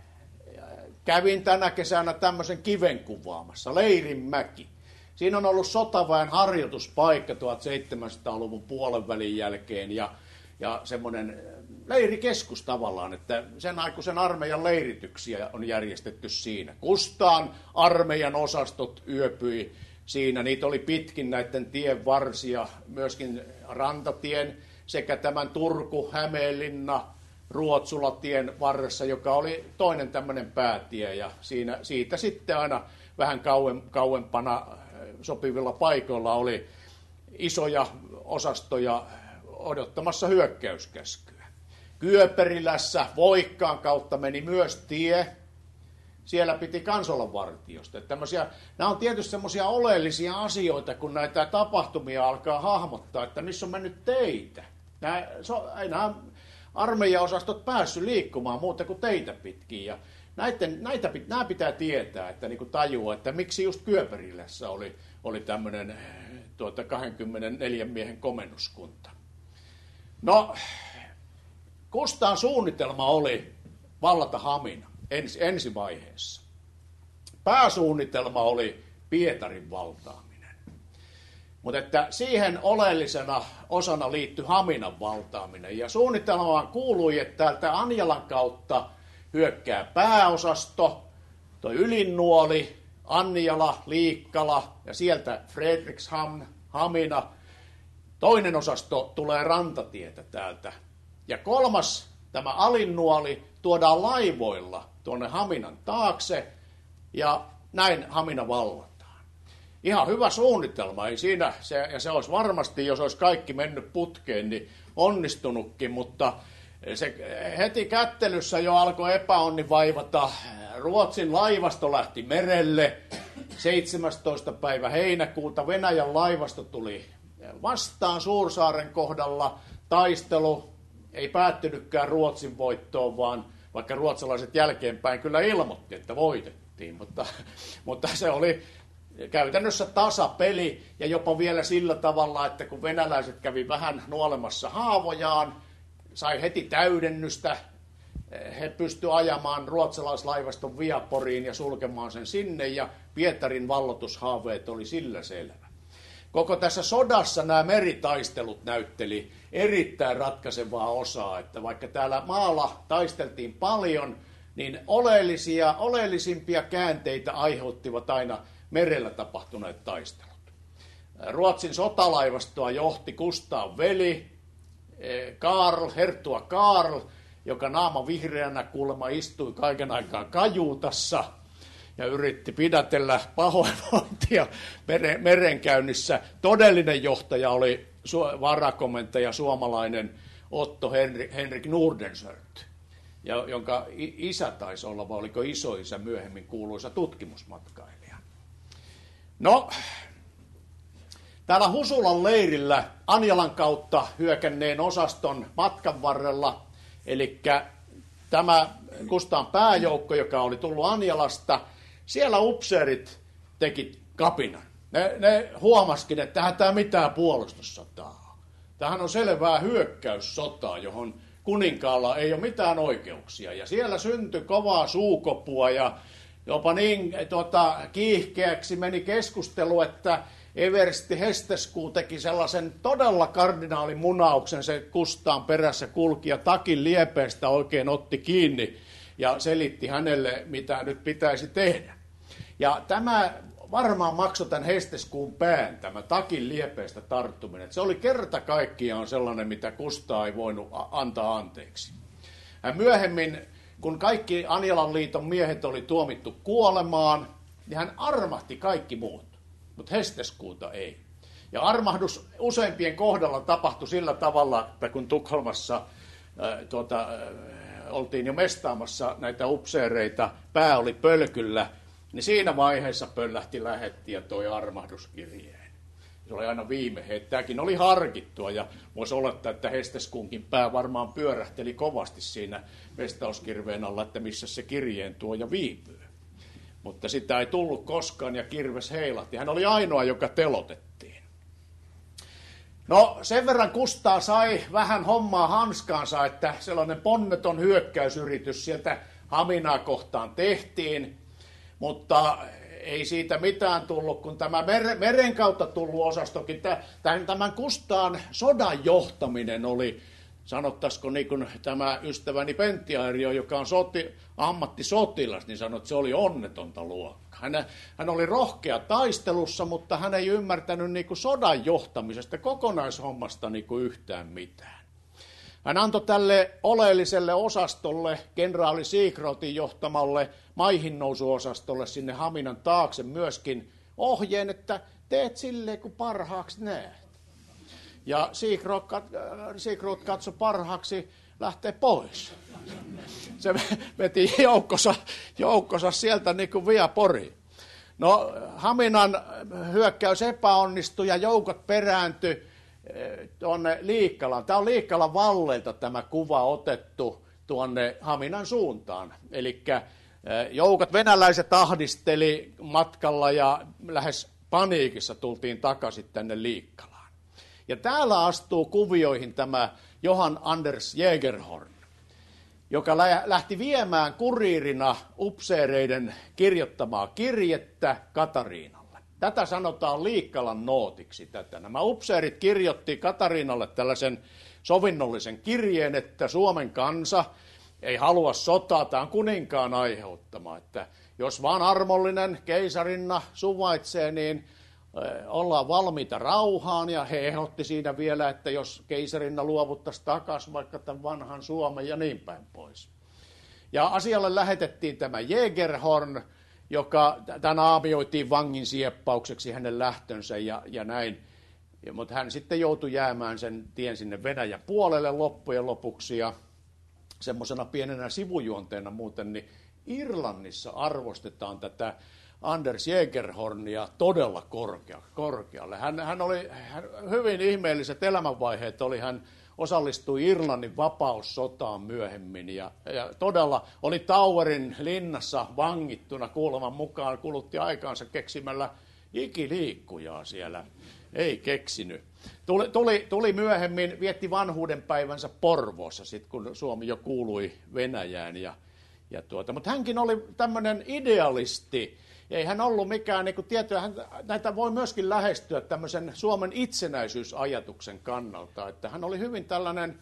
kävin tänä kesänä tämmöisen kiven kuvaamassa, Leirinmäki. Siinä on ollut sotaväen harjoituspaikka 1700-luvun puolenvälin jälkeen ja semmoinen leirikeskus tavallaan, että sen aikuisen armeijan leirityksiä on järjestetty siinä. Kustaan armeijan osastot yöpyi siinä, niitä oli pitkin näiden tien varsia, myöskin rantatien sekä tämän Turku-Hämeenlinna Ruotsulatien varressa, joka oli toinen tämmöinen päätie ja siitä sitten aina vähän kauempana sopivilla paikoilla oli isoja osastoja odottamassa hyökkäyskäskyä. Kyöperilässä Voikkaan kautta meni myös tie. Siellä piti kans olla vartiosta. Nämä on tietysti semmoisia oleellisia asioita, kun näitä tapahtumia alkaa hahmottaa, että missä on mennyt teitä. Nämä armeijaosastot päässyt liikkumaan muuta kuin teitä pitkin. Ja nämä pitää tietää, että niin kuin tajua, että miksi just Kyöperilässä oli tämmöinen 24 miehen komennuskunta. No, Kustaan suunnitelma oli vallata Hamina ensi vaiheessa. Pääsuunnitelma oli Pietarin valtaaminen. Mutta että siihen oleellisena osana liittyi Haminan valtaaminen. Ja suunnitelmaan kuului, että täältä Anjalan kautta hyökkää pääosasto, toi Ylinnuoli, Anjala, Liikkala ja sieltä Fredrikshamn, Hamina. Toinen osasto tulee rantatietä täältä. Ja kolmas, tämä Alinnuoli, tuodaan laivoilla tuonne Haminan taakse ja näin Hamina vallataan. Ihan hyvä suunnitelma, ei siinä, se olisi varmasti, jos olisi kaikki mennyt putkeen, niin onnistunutkin, mutta se heti kättelyssä jo alkoi epäonni vaivata. Ruotsin laivasto lähti merelle 17. päivä heinäkuuta. Venäjän laivasto tuli vastaan Suursaaren kohdalla. Taistelu ei päättynytkään Ruotsin voittoon, vaan vaikka ruotsalaiset jälkeenpäin kyllä ilmoitti, että voitettiin. Mutta se oli käytännössä tasapeli ja jopa vielä sillä tavalla, että kun venäläiset kävi vähän nuolemassa haavojaan, sai heti täydennystä, he pystyivät ajamaan ruotsalaislaivaston Viaporiin ja sulkemaan sen sinne ja Pietarin vallotushaaveet oli sillä selvä. Koko tässä sodassa nämä meritaistelut näytteli erittäin ratkaisevaa osaa, että vaikka täällä maalla taisteltiin paljon, niin oleellisimpia käänteitä aiheuttivat aina merellä tapahtuneet taistelut. Ruotsin sotalaivastoa johti Kustaan veli, Herttua Karl, joka naama vihreänä kuulemma istui kaiken aikaa kajuutassa ja yritti pidätellä pahoinvointia merenkäynnissä. Todellinen johtaja oli varakomentaja suomalainen Otto Henrik Nordenskiöld, jonka isä taisi olla, vai oliko isoisä myöhemmin kuuluisa tutkimusmatkailija. No, täällä Husulan leirillä Anjalan kautta hyökänneen osaston matkan varrella, eli tämä Kustaan pääjoukko, joka oli tullut Anjalasta, siellä upseerit teki kapinan. Ne huomasikin, että tähän tämä mitään puolustussotaa. Tämähän on selvää hyökkäyssotaa, johon kuninkaalla ei ole mitään oikeuksia. Ja siellä syntyi kovaa suukopua ja jopa niin kiihkeäksi meni keskustelu, että Eversti Hesteskuu teki sellaisen todella kardinaalin munauksen, se Kustaan perässä kulki ja takin liepeestä oikein otti kiinni ja selitti hänelle, mitä nyt pitäisi tehdä. Ja tämä varmaan maksoi tämän Hesteskuun pään, tämä takin liepeestä tarttuminen. Se oli kerta kaikkiaan sellainen, mitä Kustaa ei voinut antaa anteeksi. Ja myöhemmin, kun kaikki Anjalan liiton miehet oli tuomittu kuolemaan, niin hän armahti kaikki muut, mutta Hesteskuuta ei. Ja armahdus useimpien kohdalla tapahtui sillä tavalla, että kun Tukholmassa oltiin jo mestaamassa näitä upseereita, pää oli pölkyllä, niin siinä vaiheessa pöllähti lähetti ja toi armahduskirjeen. Se oli aina viime hetki. Tämäkin oli harkittua ja voisi olettaa, että Hesteskuunkin pää varmaan pyörähteli kovasti siinä mestauskirveen alla, että missä se kirjeen tuoja viipyy. Mutta sitä ei tullut koskaan ja kirves heilahti. Hän oli ainoa, joka telotettiin. No sen verran Kustaa sai vähän hommaa hanskaansa, että sellainen ponneton hyökkäysyritys sieltä Haminaa kohtaan tehtiin. Mutta ei siitä mitään tullut, kun tämä meren kautta tullut osastokin. Tämän Kustaan sodan johtaminen oli, sanottaisiko niin kuin tämä ystäväni Pentti Airio, joka on ammattisotilas, niin sanoi, että se oli onnetonta luokkaa. Hän oli rohkea taistelussa, mutta hän ei ymmärtänyt niin kuin sodan johtamisesta, kokonaishommasta niin kuin yhtään mitään. Hän antoi tälle oleelliselle osastolle, kenraali Siegfrietin johtamalle maihinnousuosastolle sinne Haminan taakse myöskin ohjeen, että teet silleen, kun parhaaksi näet. Ja Siegfried katsoi parhaaksi lähteä pois. Se veti joukkonsa sieltä niin kuin via Poriin. No, Haminan hyökkäys epäonnistui ja joukot perääntyi tuonne Liikkalaan. Tämä on Liikkalan valleilta tämä kuva otettu tuonne Haminan suuntaan. Eli joukot venäläiset ahdisteli matkalla ja lähes paniikissa tultiin takaisin tänne Liikkalaan. Ja täällä astuu kuvioihin tämä Johan Anders Jägerhorn, joka lähti viemään kuriirina upseereiden kirjoittamaa kirjettä Katariinalle. Tätä sanotaan Liikkalan nootiksi. Nämä upseerit kirjoitti Katariinalle tällaisen sovinnollisen kirjeen, että Suomen kansa ei halua sotaa, tämä on kuninkaan aiheuttama, että jos vaan armollinen keisarinna suvaitsee, niin ollaan valmiita rauhaan, ja he ehdotti siinä vielä, että jos keisarinna luovuttaisi takaisin vaikka tämän vanhan Suomen ja niin päin pois. Ja asialle lähetettiin tämä Jägerhorn, joka tämän aamioitiin vangin sieppaukseksi hänen lähtönsä ja näin. Mutta hän sitten joutui jäämään sen tien sinne Venäjän puolelle loppujen lopuksi, ja semmoisena pienenä sivujuonteena muuten, niin Irlannissa arvostetaan tätä Anders Jägerhornia todella korkealle. Hän oli hyvin ihmeelliset elämänvaiheet, hän osallistui Irlannin vapaussotaan myöhemmin ja todella oli Towerin linnassa vangittuna kuuleman mukaan, kulutti aikaansa keksimällä ikiliikkujaa siellä. Ei keksinyt. Tuli myöhemmin, vietti vanhuudenpäivänsä Porvoossa, sit kun Suomi jo kuului Venäjään. Mutta hänkin oli tämmöinen idealisti. Ei hän ollut mikään niin tietoja. Näitä voi myöskin lähestyä tämmöisen Suomen itsenäisyysajatuksen kannalta. Että hän oli hyvin tällainen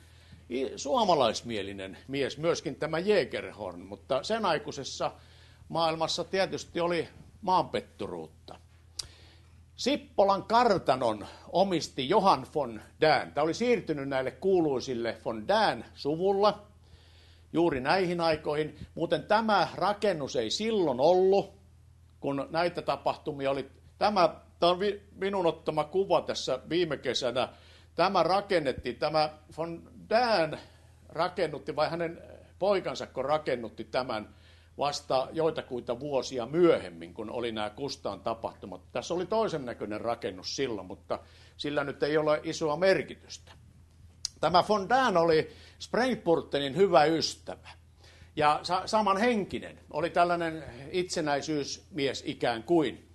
suomalaismielinen mies, myöskin tämä Jägerhorn. Mutta sen aikuisessa maailmassa tietysti oli maanpetturuutta. Sippolan kartanon omisti Johan von Dahn. Tämä oli siirtynyt näille kuuluisille von Dahn-suvulla juuri näihin aikoihin. Muuten tämä rakennus ei silloin ollut, kun näitä tapahtumia oli. Tämä on minun ottama kuva tässä viime kesänä. Tämä rakennettiin, tämä von Dahn rakennutti, vai hänen poikansa rakennutti tämän vasta joitakuita vuosia myöhemmin, kun oli nämä Kustaan tapahtumat. Tässä oli toisen näköinen rakennus silloin, mutta sillä nyt ei ole isoa merkitystä. Tämä von Dahn oli Sprengtburtenin hyvä ystävä ja samanhenkinen. Oli tällainen itsenäisyysmies ikään kuin.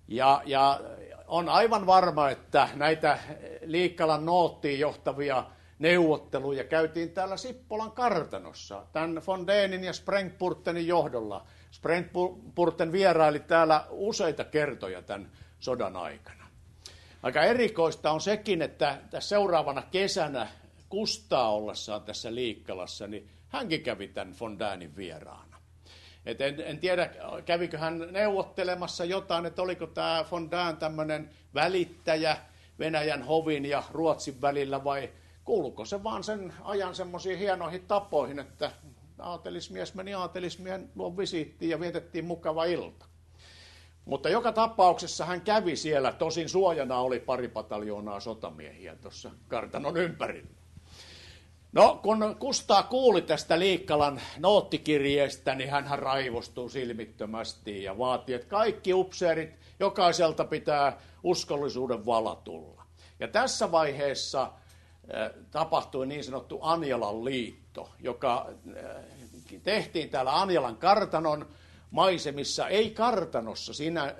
Ja on aivan varma, että näitä Liikkalan noottiin johtavia neuvotteluja käytiin täällä Sippolan kartanossa, tämän von Dehnin ja Sprengpurtenin johdolla. Sprengpurten vieraili täällä useita kertoja tämän sodan aikana. Aika erikoista on sekin, että tässä seuraavana kesänä Kustaa ollessaan tässä Liikkalassa, niin hänkin kävi tämän von Dehnin vieraana. Et en tiedä, kävikö hän neuvottelemassa jotain, että oliko tämä von Dehn tämmöinen välittäjä Venäjän hovin ja Ruotsin välillä, vai kuuluuko se vaan sen ajan semmoisiin hienoihin tapoihin, että aatelismies meni aatelismiehen luo visiittiin ja vietettiin mukava ilta. Mutta joka tapauksessa hän kävi siellä, tosin suojana oli 2 pataljoonaa sotamiehiä tuossa kartanon ympärillä. No, kun Kustaa kuuli tästä Liikkalan noottikirjeestä, niin hän raivostui silmittömästi ja vaati, että kaikki upseerit, jokaiselta pitää uskollisuuden vala tulla. Ja tässä vaiheessa tapahtui niin sanottu Anjalan liitto, joka tehtiin täällä Anjalan kartanon maisemissa, ei kartanossa, siinä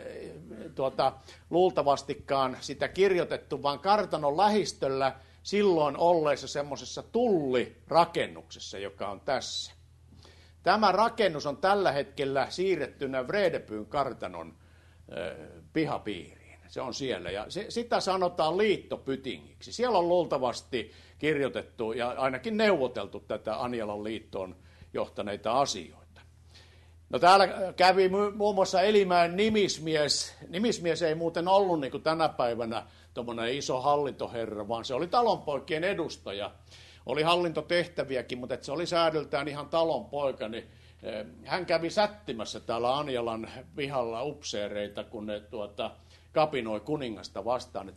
luultavastikaan sitä kirjoitettu, vaan kartanon lähistöllä silloin olleessa semmoisessa tullirakennuksessa, joka on tässä. Tämä rakennus on tällä hetkellä siirrettynä Vredepyn kartanon pihapiiriin. Se on siellä ja sitä sanotaan liittopytingiksi. Siellä on luultavasti kirjoitettu ja ainakin neuvoteltu tätä Anjalan liittoon johtaneita asioita. No täällä kävi muun muassa Elimäen nimismies. Nimismies ei muuten ollut niin kuin tänä päivänä tuommoinen iso hallintoherra, vaan se oli talonpoikien edustaja. Oli hallintotehtäviäkin, mutta se oli säädöltään ihan talonpoika, niin hän kävi sättimässä täällä Anjalan pihalla upseereita, kun ne kapinoi kuningasta vastaan.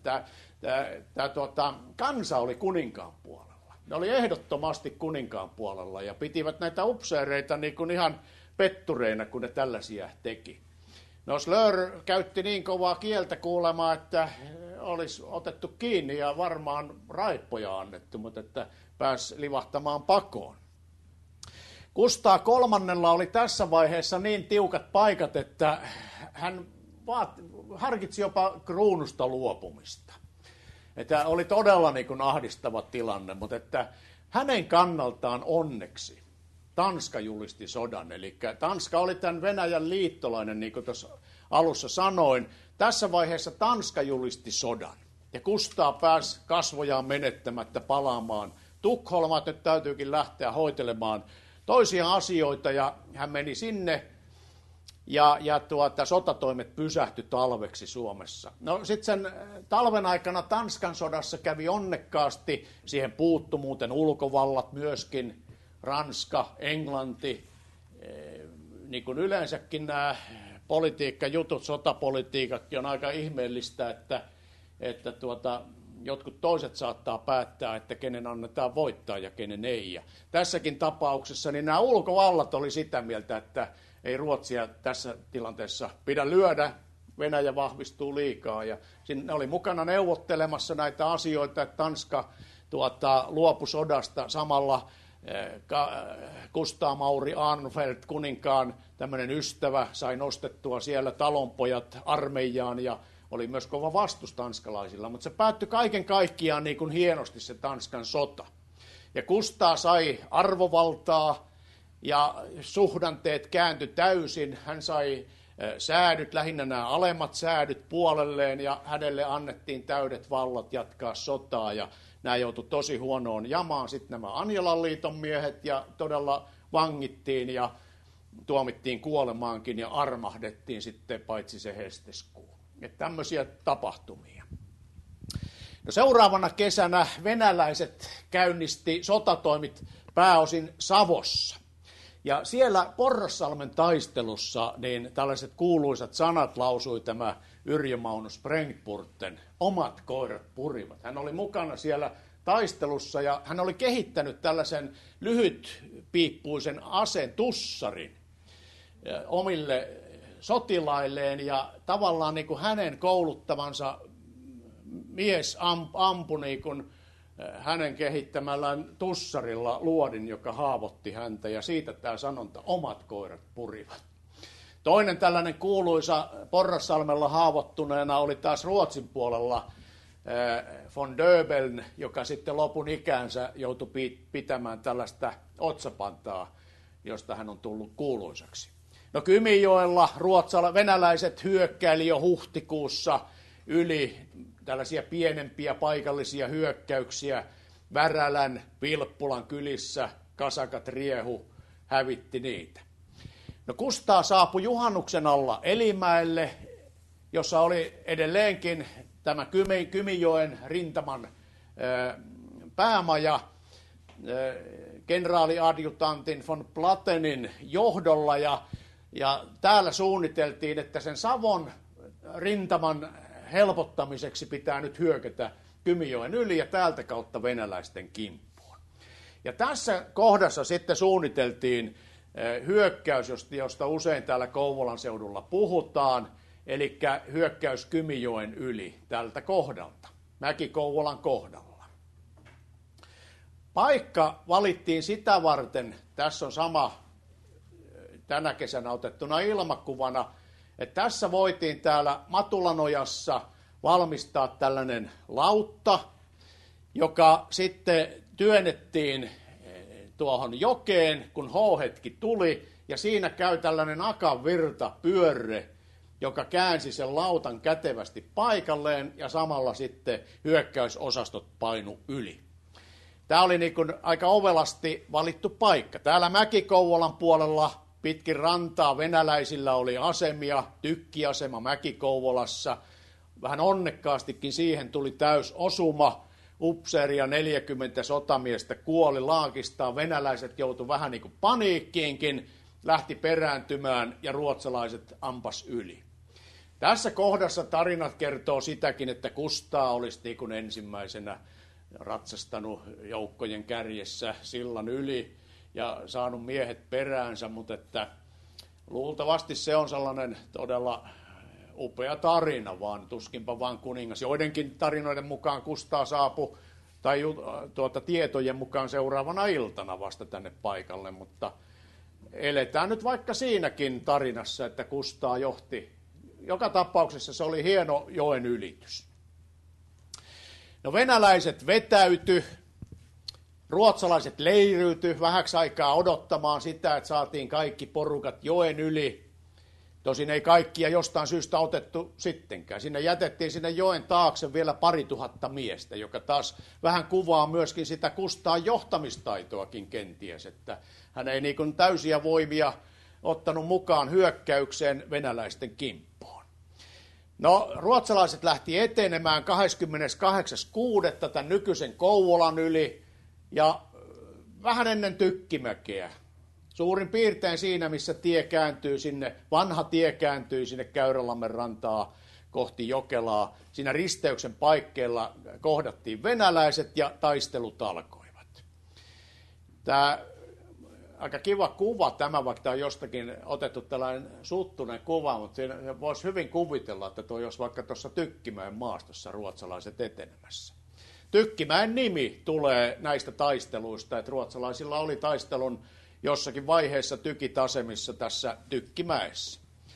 Tämä kansa oli kuninkaan puolella. Ne oli ehdottomasti kuninkaan puolella ja pitivät näitä upseereita niin kuin ihan pettureina, kun ne tällaisia teki. No Slör käytti niin kovaa kieltä kuulemaan, että olisi otettu kiinni ja varmaan raippoja annettu, mutta että pääsi livahtamaan pakoon. Kustaa kolmannella oli tässä vaiheessa niin tiukat paikat, että hän harkitsi jopa kruunusta luopumista. Että oli todella niin kuin ahdistava tilanne, mutta että hänen kannaltaan onneksi Tanska julisti sodan. Eli Tanska oli tämän Venäjän liittolainen, niin kuin tuossa alussa sanoin. Tässä vaiheessa Tanska julisti sodan. Ja Kustaa pääsi kasvojaan menettämättä palaamaan Tukholmaan, että nyt täytyykin lähteä hoitelemaan toisia asioita. Ja hän meni sinne ja sotatoimet pysähtyi talveksi Suomessa. No sitten sen talven aikana Tanskan sodassa kävi onnekkaasti, siihen puuttu muuten ulkovallat myöskin, Ranska, Englanti, niin kuin yleensäkin nämä politiikkajutut, sotapolitiikatkin on aika ihmeellistä, että jotkut toiset saattaa päättää, että kenen annetaan voittaa ja kenen ei. Ja tässäkin tapauksessa niin nämä ulkovallat oli sitä mieltä, että ei Ruotsia tässä tilanteessa pidä lyödä, Venäjä vahvistuu liikaa. Ja ne oli mukana neuvottelemassa näitä asioita, että Tanska luopui sodasta samalla. Kustaa Mauri Arnfeldt, kuninkaan tämmöinen ystävä, sai nostettua siellä talonpojat armeijaan ja oli myös kova vastus tanskalaisilla, mutta se päättyi kaiken kaikkiaan niin kuin hienosti se Tanskan sota. Ja Kustaa sai arvovaltaa ja suhdanteet kääntyi täysin, hän sai säädyt, lähinnä nämä alemmat säädyt puolelleen ja hänelle annettiin täydet vallat jatkaa sotaa ja nämä joutui tosi huonoon jamaan sitten nämä Anjalan liiton miehet ja todella vangittiin ja tuomittiin kuolemaankin ja armahdettiin sitten paitsi se Hesteskuu. Että tämmöisiä tapahtumia. No seuraavana kesänä venäläiset käynnisti sotatoimit pääosin Savossa. Ja siellä Porrassalmen taistelussa niin tällaiset kuuluisat sanat lausui tämä Yrjö Mauno Sprengpurten, omat koirat purivat. Hän oli mukana siellä taistelussa ja hän oli kehittänyt tällaisen lyhytpiippuisen aseen, tussarin, omille sotilailleen ja tavallaan niin kuin hänen kouluttavansa mies ampui niin kuin hänen kehittämällään tussarilla luodin, joka haavoitti häntä ja siitä tämä sanonta, omat koirat purivat. Toinen tällainen kuuluisa Porrassalmella haavoittuneena oli taas Ruotsin puolella von Döbeln, joka sitten lopun ikäänsä joutui pitämään tällaista otsapantaa, josta hän on tullut kuuluisaksi. No Kymijoella venäläiset hyökkäili jo huhtikuussa yli tällaisia pienempiä paikallisia hyökkäyksiä. Värälän, Vilppulan kylissä kasakat riehu, hävitti niitä. No Kustaa saapui juhannuksen alla Elimäelle, jossa oli edelleenkin tämä Kymijoen rintaman päämaja kenraaliadjutantin von Platenin johdolla ja täällä suunniteltiin, että sen Savon rintaman helpottamiseksi pitää nyt hyökätä Kymijoen yli ja täältä kautta venäläisten kimppuun. Ja tässä kohdassa sitten suunniteltiin hyökkäys, josta usein täällä Kouvolan seudulla puhutaan, eli hyökkäys Kymijoen yli tältä kohdalta, Mäki-Kouvolan kohdalla. Paikka valittiin sitä varten, tässä on sama tänä kesänä otettuna ilmakuvana, että tässä voitiin täällä Matulanojassa valmistaa tällainen lautta, joka sitten työnnettiin tuohon jokeen, kun H-hetki tuli, ja siinä käy tällainen akanvirta pyörre, joka käänsi sen lautan kätevästi paikalleen, ja samalla sitten hyökkäysosastot painu yli. Tämä oli niin kuin aika ovelasti valittu paikka. Täällä Mäki-Kouvolan puolella pitkin rantaa venäläisillä oli asemia, tykkiasema Mäki-Kouvolassa. Vähän onnekkaastikin siihen tuli täys osuma. Upseeri ja 40 sotamiestä kuoli laakistaan. Venäläiset joutui vähän niin kuin paniikkiinkin, lähti perääntymään ja ruotsalaiset ampas yli. Tässä kohdassa tarinat kertoo sitäkin, että Kustaa olisi niin kuin ensimmäisenä ratsastanut joukkojen kärjessä sillan yli ja saanut miehet peräänsä, mutta että luultavasti se on sellainen todella upea tarina, vaan tuskinpa vaan kuningas. Joidenkin tarinoiden mukaan Kustaa saapui, tai tietojen mukaan seuraavana iltana vasta tänne paikalle, mutta eletään nyt vaikka siinäkin tarinassa, että Kustaa johti. Joka tapauksessa se oli hieno joen ylitys. No venäläiset vetäytyi, ruotsalaiset leiriytyi vähäksi aikaa odottamaan sitä, että saatiin kaikki porukat joen yli. Tosin ei kaikkia jostain syystä otettu sittenkään. Sinne jätettiin sinne joen taakse vielä 2000 miestä, joka taas vähän kuvaa myöskin sitä Kustaan johtamistaitoakin kenties, että hän ei niin kuin täysiä voimia ottanut mukaan hyökkäykseen venäläisten kimppuun. No, ruotsalaiset lähti etenemään 28.6. tämän nykyisen Kouvolan yli ja vähän ennen Tykkimäkeä. Suurin piirtein siinä, missä tie kääntyy sinne, vanha tie kääntyy sinne Käyrälammen rantaa kohti Jokelaa. Siinä risteyksen paikkeilla kohdattiin venäläiset ja taistelut alkoivat. Tämä aika kiva kuva tämä, vaikka tämä on jostakin otettu tällainen suttunen kuva, mutta siinä voisi hyvin kuvitella, että tuo olisi vaikka tuossa Tykkimäen maastossa ruotsalaiset etenemässä. Tykkimäen nimi tulee näistä taisteluista, että ruotsalaisilla oli taistelun jossakin vaiheessa tykitasemissa tässä Tykkimäessä.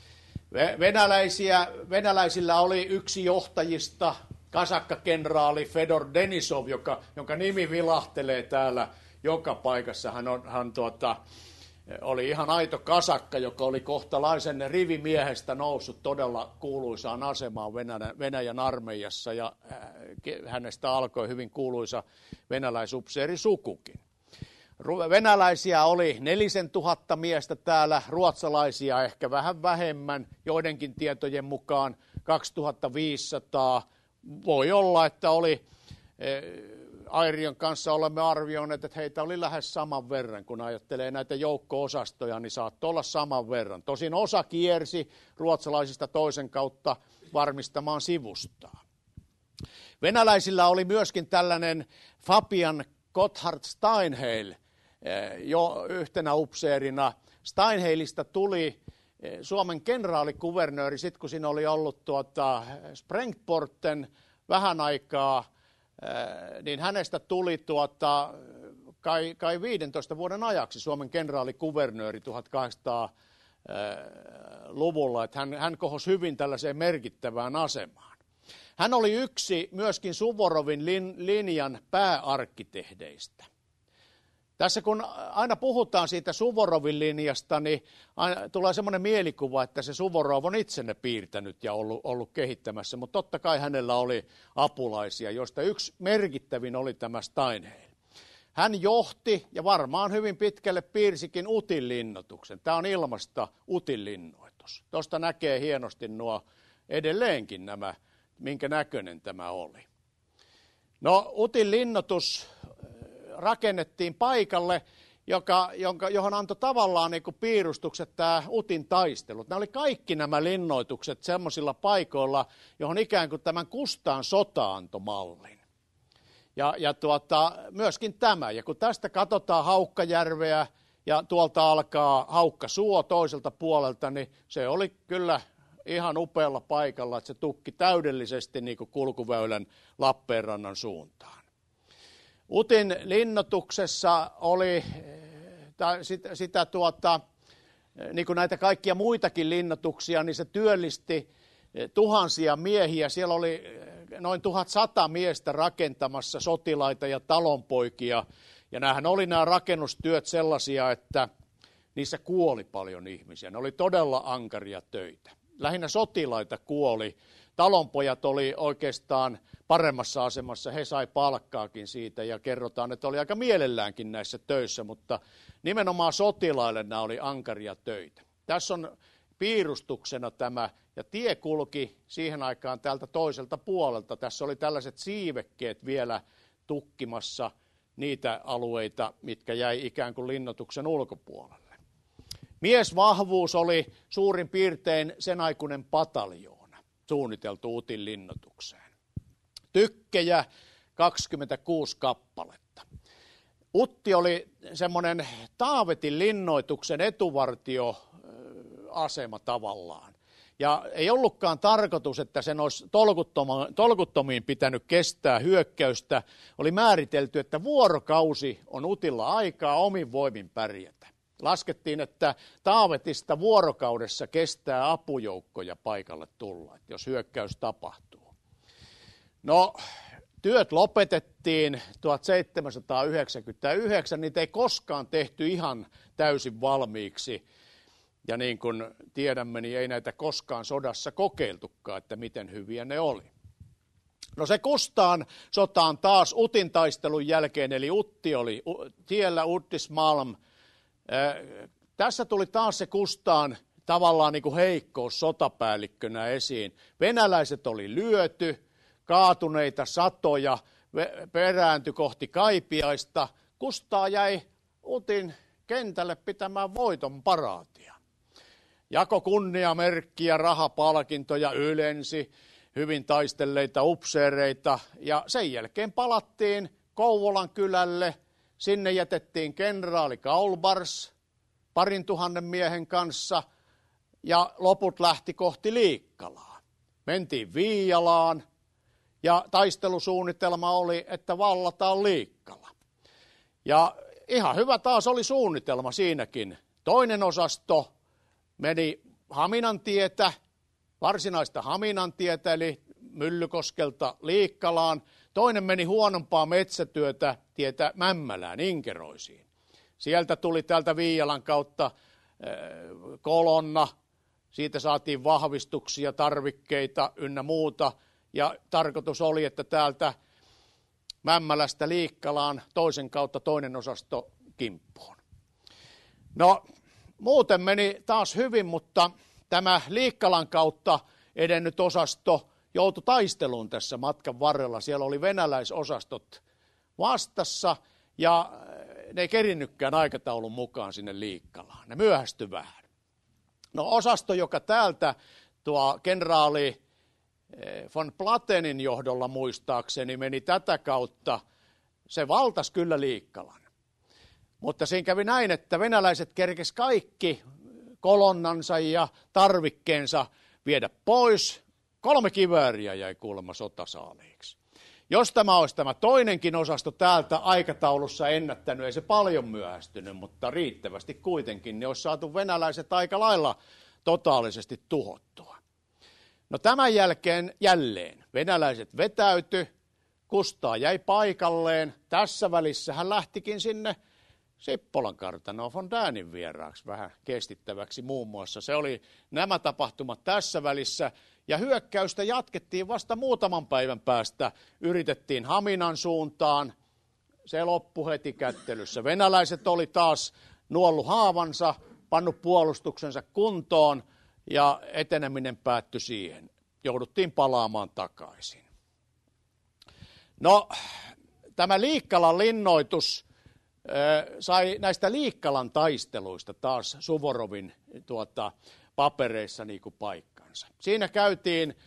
Venäläisillä oli yksi johtajista, kasakkakenraali Fedor Denisov, jonka nimi vilahtelee täällä joka paikassa. Hän oli ihan aito kasakka, joka oli kohtalaisen rivimiehestä noussut todella kuuluisaan asemaan Venäjän armeijassa, ja hänestä alkoi hyvin kuuluisa venäläisupseerisukukin. Venäläisiä oli 4000 miestä täällä, ruotsalaisia ehkä vähän vähemmän, joidenkin tietojen mukaan 2500. Voi olla, että oli Airion kanssa olemme arvioineet, että heitä oli lähes saman verran. Kun ajattelee näitä joukko-osastoja, niin saattoi olla saman verran. Tosin osa kiersi ruotsalaisista toisen kautta varmistamaan sivustaa. Venäläisillä oli myöskin tällainen Fabian Gotthard Steinheil jo yhtenä upseerina. Steinheilista tuli Suomen kenraalikuvernööri, sitten kun siinä oli ollut Sprengtporten vähän aikaa, niin hänestä tuli kai 15 vuoden ajaksi Suomen kenraalikuvernööri 1800-luvulla, että hän kohosi hyvin tällaiseen merkittävään asemaan. Hän oli yksi myöskin Suvorovin linjan pääarkkitehdeistä. Tässä kun aina puhutaan siitä Suvorovin linjasta, niin tulee semmoinen mielikuva, että se Suvorov on itsenne piirtänyt ja ollut kehittämässä, mutta totta kai hänellä oli apulaisia, joista yksi merkittävin oli tämä Steinheil. Hän johti ja varmaan hyvin pitkälle piirsikin Utin linnoituksen. Tämä on ilmasta Utin linnoitus. Tuosta näkee hienosti nuo edelleenkin nämä, minkä näköinen tämä oli. No Utin linnoitus rakennettiin paikalle, johon antoi tavallaan niin kuin piirustukset tämä Utin taistelut. Nämä oli kaikki nämä linnoitukset semmoisilla paikoilla, johon ikään kuin tämän Kustaan sota antoi mallin. Ja myöskin tämä. Ja kun tästä katsotaan Haukkajärveä ja tuolta alkaa Haukkasuo toiselta puolelta, niin se oli kyllä ihan upealla paikalla, että se tukki täydellisesti niin kuin kulkuväylän Lappeenrannan suuntaan. Utin linnoituksessa oli niin kuin näitä kaikkia muitakin linnoituksia, niin se työllisti tuhansia miehiä. Siellä oli noin 1100 miestä rakentamassa sotilaita ja talonpoikia. Ja nämä rakennustyöt sellaisia, että niissä kuoli paljon ihmisiä. Ne oli todella ankaria töitä. Lähinnä sotilaita kuoli. Talonpojat oli oikeastaan paremmassa asemassa, he sai palkkaakin siitä ja kerrotaan, että oli aika mielelläänkin näissä töissä, mutta nimenomaan sotilaille nämä oli ankaria töitä. Tässä on piirustuksena tämä, ja tie kulki siihen aikaan täältä toiselta puolelta. Tässä oli tällaiset siivekkeet vielä tukkimassa niitä alueita, mitkä jäi ikään kuin linnoituksen ulkopuolelle. Miesvahvuus oli suurin piirtein sen aikuinen pataljoona, suunniteltu Utin linnoitukseen. Tykkejä 26 kappaletta. Utti oli semmoinen Taavetin linnoituksen etuvartioasema tavallaan. Ja ei ollutkaan tarkoitus, että sen olisi tolkuttomiin pitänyt kestää hyökkäystä. Oli määritelty, että vuorokausi on Utilla aikaa omin voimin pärjätä. Laskettiin, että Taavetista vuorokaudessa kestää apujoukkoja paikalle tulla, jos hyökkäys tapahtuu. No, työt lopetettiin 1799, niitä ei koskaan tehty ihan täysin valmiiksi. Ja niin kuin tiedämme, niin ei näitä koskaan sodassa kokeiltukaan, että miten hyviä ne oli. No se Kustaan sotaan taas Utin taistelun jälkeen, eli Utti oli tiellä Uttismalm. Tässä tuli taas se Kustaan tavallaan niin kuin heikkous sotapäällikkönä esiin. Venäläiset oli lyöty, kaatuneita satoja, perääntyi kohti Kaipiaista. Kustaa jäi Utin kentälle pitämään voiton paraatia. Jako kunniamerkkiä, rahapalkintoja ylensi, hyvin taistelleita upseereita ja sen jälkeen palattiin Kouvolan kylälle. Sinne jätettiin kenraali Kaulbars 2000 miehen kanssa ja loput lähti kohti Liikkalaa. Mentiin Viialaan ja taistelusuunnitelma oli, että vallataan Liikkala. Ja ihan hyvä taas oli suunnitelma siinäkin. Toinen osasto meni Haminantietä, varsinaista Haminantietä, eli Myllykoskelta Liikkalaan. Toinen meni huonompaa metsätyötä tietä Mämmälään, Inkeroisiin. Sieltä tuli täältä Viialan kautta kolonna, siitä saatiin vahvistuksia, tarvikkeita ynnä muuta. Ja tarkoitus oli, että täältä Mämmälästä Liikkalaan toisen kautta toinen osasto kimppuun. No, muuten meni taas hyvin, mutta tämä Liikkalan kautta edennyt osasto joutui taisteluun tässä matkan varrella. Siellä oli venäläisosastot vastassa ja ne ei kerinnytkään aikataulun mukaan sinne Liikkalaan. Ne myöhästyi vähän. No osasto, joka täältä tuo kenraali von Platenin johdolla muistaakseni meni tätä kautta, se valtasi kyllä Liikkalan. Mutta siinä kävi näin, että venäläiset kerkesi kaikki kolonnansa ja tarvikkeensa viedä pois. 3 kivääriä jäi kuulemma sotasaaliiksi. Jos tämä olisi tämä toinenkin osasto täältä aikataulussa ennättänyt, ei se paljon myöhästynyt, mutta riittävästi kuitenkin, niin olisi saatu venäläiset aika lailla totaalisesti tuhottua. No tämän jälkeen jälleen Venäläiset vetäytyi, Kustaa jäi paikalleen. Tässä välissä hän lähtikin sinne Sippolan kartanoon von Dänin vieraaksi vähän kestittäväksi muun muassa. Se oli nämä tapahtumat tässä välissä. Ja hyökkäystä jatkettiin vasta muutaman päivän päästä. Yritettiin Haminan suuntaan. Se loppui heti kättelyssä. Venäläiset oli taas nuollut haavansa, pannut puolustuksensa kuntoon ja eteneminen päättyi siihen. Jouduttiin palaamaan takaisin. No, tämä Liikkalan linnoitus sai näistä Liikkalan taisteluista taas Suvorovin papereissa niin kuin paikkansa. Siinä käytiin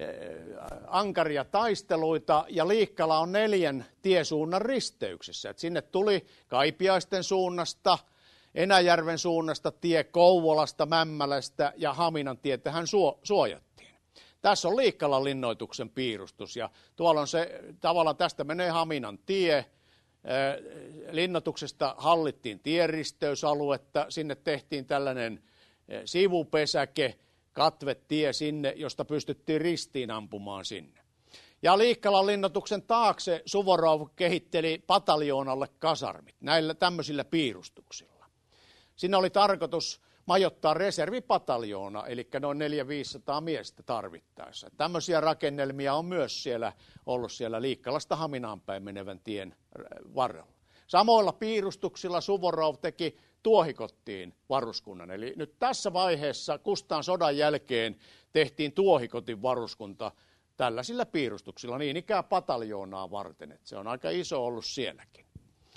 ankaria taisteluita ja Liikkala on 4 tiesuunnan risteyksessä. Et sinne tuli Kaipiaisten suunnasta, Enäjärven suunnasta tie, Kouvolasta, Mämmälästä ja Haminan tietähän suojattiin. Tässä on Liikkalan linnoituksen piirustus ja tuolla on se, tavallaan tästä menee Haminan tie. Linnoituksesta hallittiin tienristeysaluetta, sinne tehtiin tällainen sivupesäke, katvetie sinne, josta pystyttiin ristiin ampumaan sinne. Ja Liikkalan linnoituksen taakse Suvorov kehitteli pataljoonalle kasarmit näillä tämmöisillä piirustuksilla. Siinä oli tarkoitus majoittaa reservipataljoona, eli noin 400-500 miestä tarvittaessa. Tämmöisiä rakennelmia on myös ollut siellä Liikkalasta Haminaan päin menevän tien varrella. Samoilla piirustuksilla Suvorov teki Tuohikottiin varuskunnan. Eli nyt tässä vaiheessa Kustaan sodan jälkeen tehtiin Tuohikotin varuskunta tällaisilla piirustuksilla, niin ikään pataljoonaa varten. Että se on aika iso ollut sielläkin.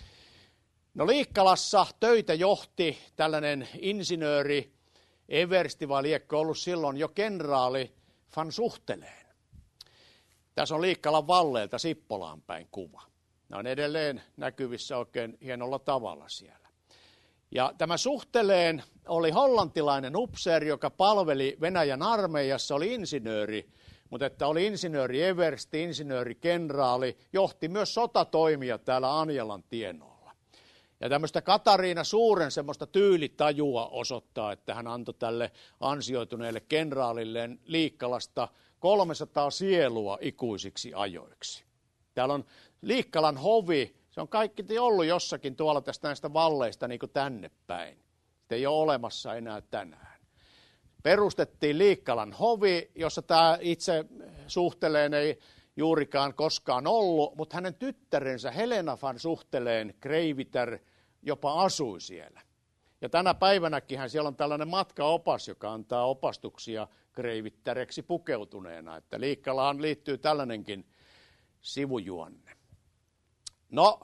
No Liikkalassa töitä johti tällainen insinööri Eversti, vai liekko ollut silloin jo kenraali van Suhteleen. Tässä on Liikkalan valleelta Sippolaan päin kuva. Nämä on edelleen näkyvissä oikein hienolla tavalla siellä. Ja tämä Suhteleen oli hollantilainen upseeri, joka palveli Venäjän armeijassa, oli insinööri, mutta että oli insinööri Eversti, insinööri kenraali, johti myös sotatoimia täällä Anjalan tienoilla. Ja tämmöistä Katariina Suuren semmoista tyylitajua osoittaa, että hän antoi tälle ansioituneelle kenraalilleen Liikkalasta 300 sielua ikuisiksi ajoiksi. Täällä on Liikkalan hovi, se on kaikki ollut jossakin tuolla tästä näistä valleista niin kuin tänne päin. Se ei ole olemassa enää tänään. Perustettiin Liikkalan hovi, jossa tämä itse Suhteleen ei juurikaan koskaan ollut, mutta hänen tyttärensä Helena van Suhteleen Kreiviter jopa asui siellä. Ja tänä päivänäkin siellä on tällainen matkaopas, joka antaa opastuksia Kreivittereksi pukeutuneena, että Liikkalaan liittyy tällainenkin sivujuonne. No,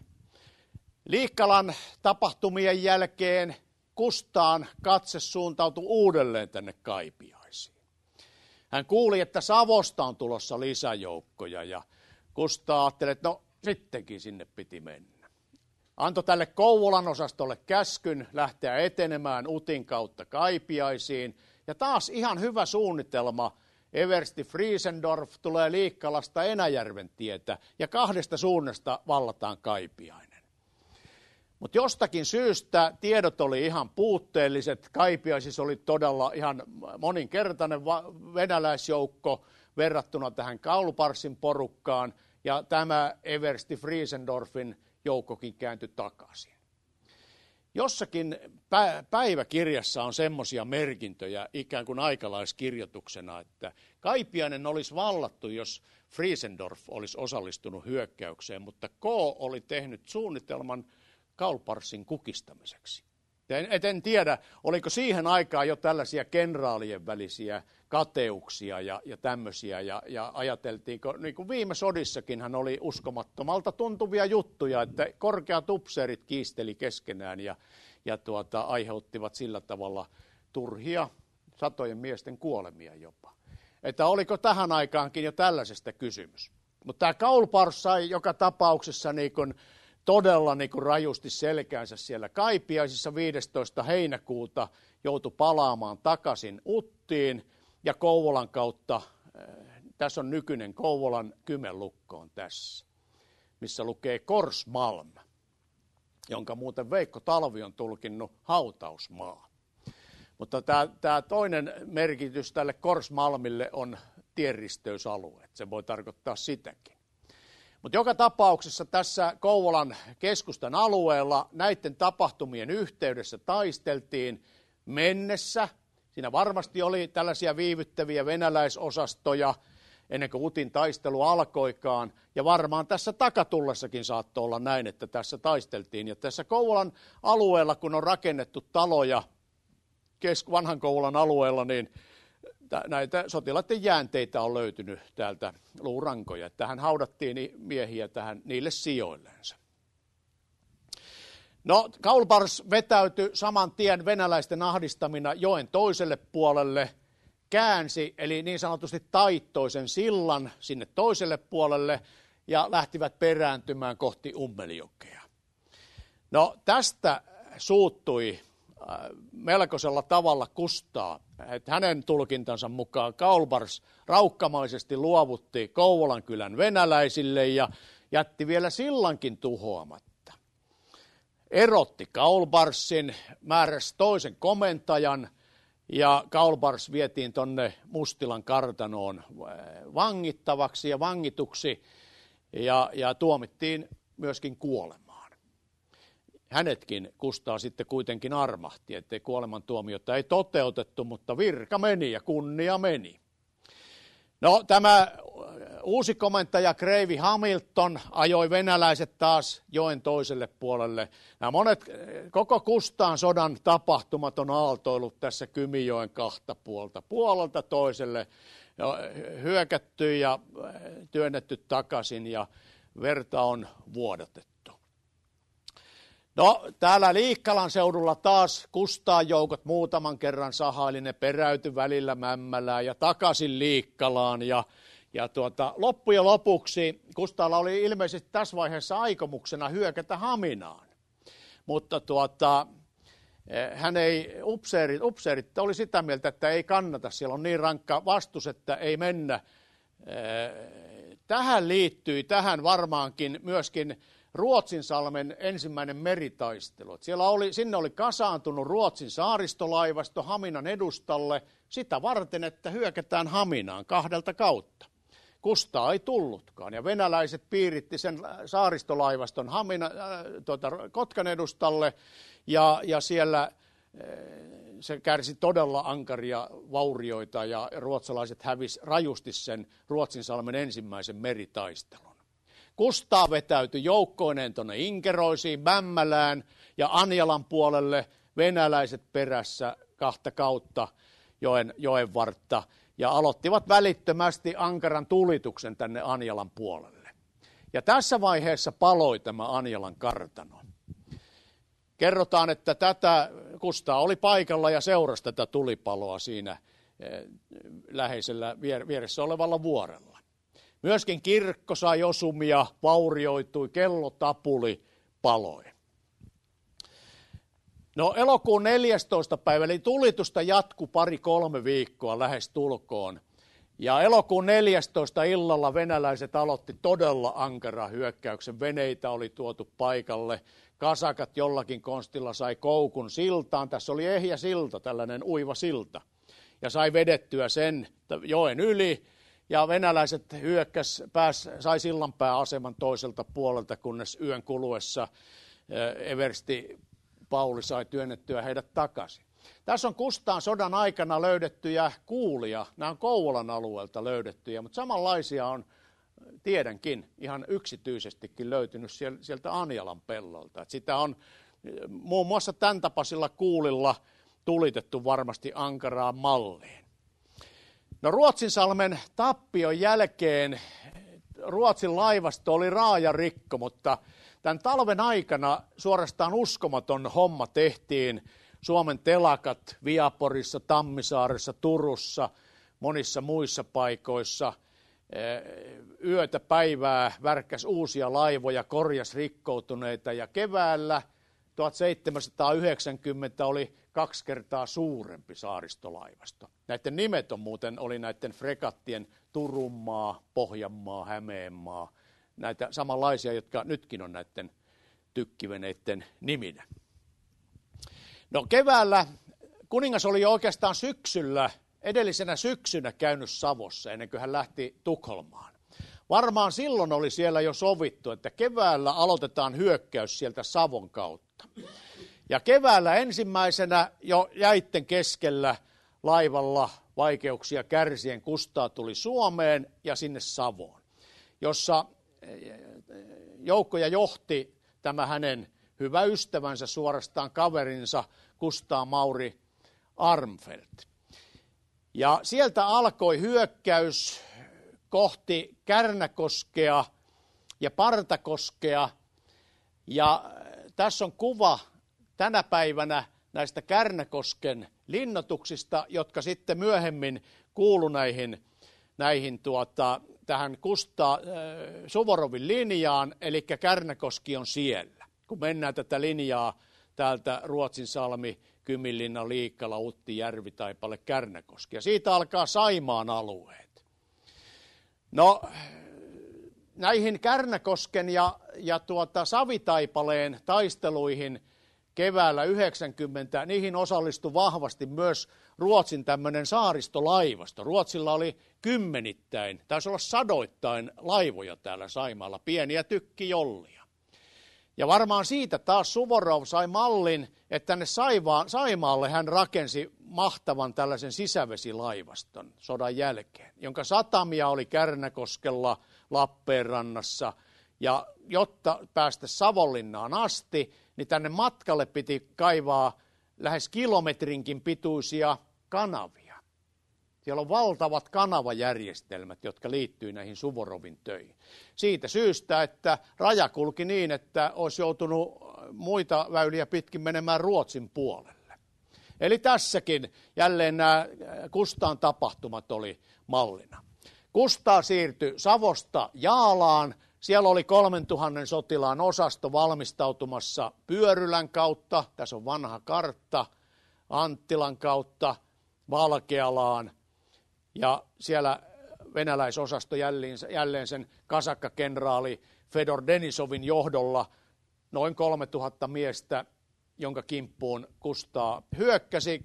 Liikkalan tapahtumien jälkeen Kustaan katse suuntautui uudelleen tänne Kaipiaisiin. Hän kuuli, että Savosta on tulossa lisäjoukkoja ja Kustaa ajatteli, että no sittenkin sinne piti mennä. Antoi tälle Kouvolan osastolle käskyn lähteä etenemään Utin kautta Kaipiaisiin. Ja taas ihan hyvä suunnitelma. Eversti Friesendorf tulee Liikkalasta Enäjärven tietä ja 2 suunnasta vallataan Kaipiainen. Mutta jostakin syystä tiedot oli ihan puutteelliset. Kaipiaisissa oli todella ihan moninkertainen venäläisjoukko verrattuna tähän Kauluparsin porukkaan. Ja tämä Eversti Friesendorfin joukkokin kääntyi takaisin. Jossakin päiväkirjassa on semmoisia merkintöjä ikään kuin aikalaiskirjoituksena, että Kaipiainen olisi vallattu, jos Friesendorf olisi osallistunut hyökkäykseen, mutta K oli tehnyt suunnitelman Kaulparsin kukistamiseksi. En tiedä, oliko siihen aikaan jo tällaisia kenraalien välisiä kateuksia ja tämmöisiä, ja ajateltiinko, niin kuin viime sodissakin hän oli uskomattomalta tuntuvia juttuja, että korkeat upseerit kiisteli keskenään ja aiheuttivat sillä tavalla turhia satojen miesten kuolemia jopa. Että oliko tähän aikaankin jo tällaisesta kysymys. Mutta tämä Kaulpars sai joka tapauksessa todella rajusti selkäänsä siellä Kaipiaisissa 15. heinäkuuta, joutui palaamaan takaisin Uttiin ja Kouvolan kautta, tässä on nykyinen Kouvolan Kymenlukkoon tässä, missä lukee Korsmalm, jonka muuten Veikko Talvi on tulkinnut hautausmaa. Mutta tämä toinen merkitys tälle Korsmalmille on tienristeysalueet. Se voi tarkoittaa sitäkin. Mutta joka tapauksessa tässä Kouvolan keskustan alueella näiden tapahtumien yhteydessä taisteltiin mennessä. Siinä varmasti oli tällaisia viivyttäviä venäläisosastoja ennen kuin Utin taistelu alkoikaan. Ja varmaan tässä takatullessakin saattoi olla näin, että tässä taisteltiin. Ja tässä Kouvolan alueella, kun on rakennettu taloja vanhan Kouvolan alueella, niin näitä sotilaiden jäänteitä on löytynyt täältä luurankoja. Tähän haudattiin miehiä niille sijoillensa. No, Kaulbars vetäytyi saman tien venäläisten ahdistamina joen toiselle puolelle, käänsi, eli niin sanotusti taittoi sen sillan sinne toiselle puolelle ja lähtivät perääntymään kohti Ummeljokea. No, tästä suuttui melkoisella tavalla Kustaa, että hänen tulkintansa mukaan Kaulbars raukkamaisesti luovutti Kouvolan kylän venäläisille ja jätti vielä sillankin tuhoamatta. Erotti Kaulbarsin, määräsi toisen komentajan ja Kaulbars vietiin tuonne Mustilan kartanoon vangittavaksi ja vangituksi ja tuomittiin myöskin kuolemaan. Hänetkin Kustaa sitten kuitenkin armahti, ettei kuolemantuomiota ei toteutettu, mutta virka meni ja kunnia meni. No, tämä uusi komentaja Kreivi Hamilton ajoi venäläiset taas joen toiselle puolelle. Nämä koko Kustaan sodan tapahtumat on aaltoillut tässä Kymijoen kahta puolelta toiselle. Hyökätty ja työnnetty takaisin ja verta on vuodatettu. No, täällä Liikkalan seudulla taas Kustaan joukot muutaman kerran sahaili, ne peräytyi välillä Mämmälään ja takaisin Liikkalaan. Ja loppujen lopuksi Kustaalla oli ilmeisesti tässä vaiheessa aikomuksena hyökätä Haminaan. Mutta hän ei, upseerit oli sitä mieltä, että ei kannata, siellä on niin rankka vastus, että ei mennä. Tähän liittyi varmaankin myöskin Ruotsinsalmen ensimmäinen meritaistelu. Sinne oli kasaantunut Ruotsin saaristolaivasto Haminan edustalle sitä varten, että hyökätään Haminaan kahdelta kautta. Kustaa ei tullutkaan ja venäläiset piiritti sen saaristolaivaston Kotkan edustalle ja siellä se kärsi todella ankaria vaurioita ja ruotsalaiset hävisi rajusti sen Ruotsinsalmen ensimmäisen meritaistelun. Kustaa vetäytyi joukkoineen tuonne Inkeroisiin, Mämmälään ja Anjalan puolelle, venäläiset perässä kahta kautta joen vartta ja aloittivat välittömästi ankaran tulituksen tänne Anjalan puolelle. Ja tässä vaiheessa paloi tämä Anjalan kartano. Kerrotaan, että Kustaa oli paikalla ja seurasi tätä tulipaloa siinä läheisellä vieressä olevalla vuorella. Myöskin kirkko sai osumia, vaurioitui, kellotapuli paloi. No, elokuun 14. päivä, eli tulitusta jatkui 2-3 viikkoa lähes tulkoon. Ja elokuun 14. illalla venäläiset aloitti todella ankaran hyökkäyksen. Veneitä oli tuotu paikalle. Kasakat jollakin konstilla sai koukun siltaan. Tässä oli ehjä silta, tällainen uiva silta. Ja sai vedettyä sen joen yli. Ja venäläiset sai sillanpääaseman toiselta puolelta, kunnes yön kuluessa eversti Pauli sai työnnettyä heidät takaisin. Tässä on Kustaan sodan aikana löydettyjä kuulia. Nämä on Kouvolan alueelta löydettyjä, mutta samanlaisia on, tiedänkin, ihan yksityisestikin löytynyt sieltä Anjalan pellolta. Että sitä on muun muassa tämän tapaisilla kuulilla tulitettu varmasti ankaraan malliin. No, Ruotsinsalmen tappion jälkeen Ruotsin laivasto oli raajarikko, mutta tämän talven aikana suorastaan uskomaton homma tehtiin. Suomen telakat Viaporissa, Tammisaaressa, Turussa, monissa muissa paikoissa. Yötä päivää värkkäs uusia laivoja, korjas rikkoutuneita ja keväällä 1790 oli 2 kertaa suurempi saaristolaivasto. Näiden nimet oli näiden fregattien Turunmaa, Pohjanmaa, Hämeenmaa, näitä samanlaisia, jotka nytkin on näiden tykkiveneiden niminä. No, keväällä, kuningas oli jo oikeastaan syksyllä edellisenä syksynä käynyt Savossa ennen kuin hän lähti Tukholmaan. Varmaan silloin oli siellä jo sovittu, että keväällä aloitetaan hyökkäys sieltä Savon kautta. Ja keväällä ensimmäisenä jo jäitten keskellä laivalla vaikeuksia kärsien Kustaa tuli Suomeen ja sinne Savoon, jossa joukkoja johti tämä hänen hyvä ystävänsä, suorastaan kaverinsa Kustaa Mauri Armfeldt. Ja sieltä alkoi hyökkäys kohti Kärnäkoskea ja Partakoskea. Ja tässä on kuva tänä päivänä näistä Kärnäkosken linnoituksista, jotka sitten myöhemmin kuulu tähän Suvorovin linjaan, eli Kärnäkoski on siellä. Kun mennään tätä linjaa täältä Ruotsinsalmi, Kyminlinna, Liikkala, Utti, Järvitaipale, Kärnäkoski. Ja siitä alkaa Saimaan alueet. No, näihin Kärnäkosken ja Savitaipaleen taisteluihin keväällä 90, niihin osallistui vahvasti myös Ruotsin tämmöinen saaristolaivasto. Ruotsilla oli kymmenittäin, taisi olla sadoittain laivoja täällä Saimaalla, pieniä tykkijollia. Ja varmaan siitä taas Suvorov sai mallin, että tänne Saimaalle hän rakensi mahtavan tällaisen sisävesilaivaston sodan jälkeen, jonka satamia oli Kärnäkoskella, Lappeenrannassa. Ja jotta päästä Savonlinnaan asti, niin tänne matkalle piti kaivaa lähes kilometrinkin pituisia kanavia. Siellä on valtavat kanavajärjestelmät, jotka liittyy näihin Suvorovin töihin. Siitä syystä, että raja kulki niin, että olisi joutunut muita väyliä pitkin menemään Ruotsin puolelle. Eli tässäkin jälleen nämä Kustaan tapahtumat oli mallina. Kustaa siirtyi Savosta Jaalaan. Siellä oli 3000 sotilaan osasto valmistautumassa Pyörylän kautta, tässä on vanha kartta, Anttilan kautta Valkealaan. Ja siellä venäläisosasto jälleen sen kasakkakenraali Fedor Denisovin johdolla noin 3000 miestä, jonka kimppuun Kustaa hyökkäsi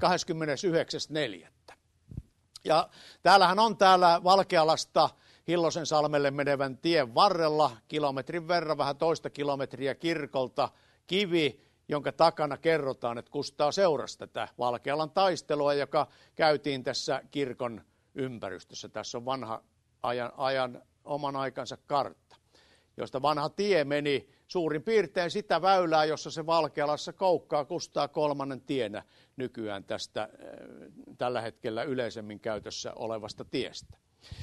29.4. Ja täällähän on täällä Valkealasta Hillosensalmelle menevän tien varrella kilometrin verran, vähän toista kilometriä kirkolta kivi, jonka takana kerrotaan, että Kustaa seurasi tätä Valkealan taistelua, joka käytiin tässä kirkon ympärystössä. Tässä on vanha ajan oman aikansa kartta, josta vanha tie meni suurin piirtein sitä väylää, jossa se Valkealassa koukkaa Kustaa kolmannen tienä nykyään tästä tällä hetkellä yleisemmin käytössä olevasta tiestä.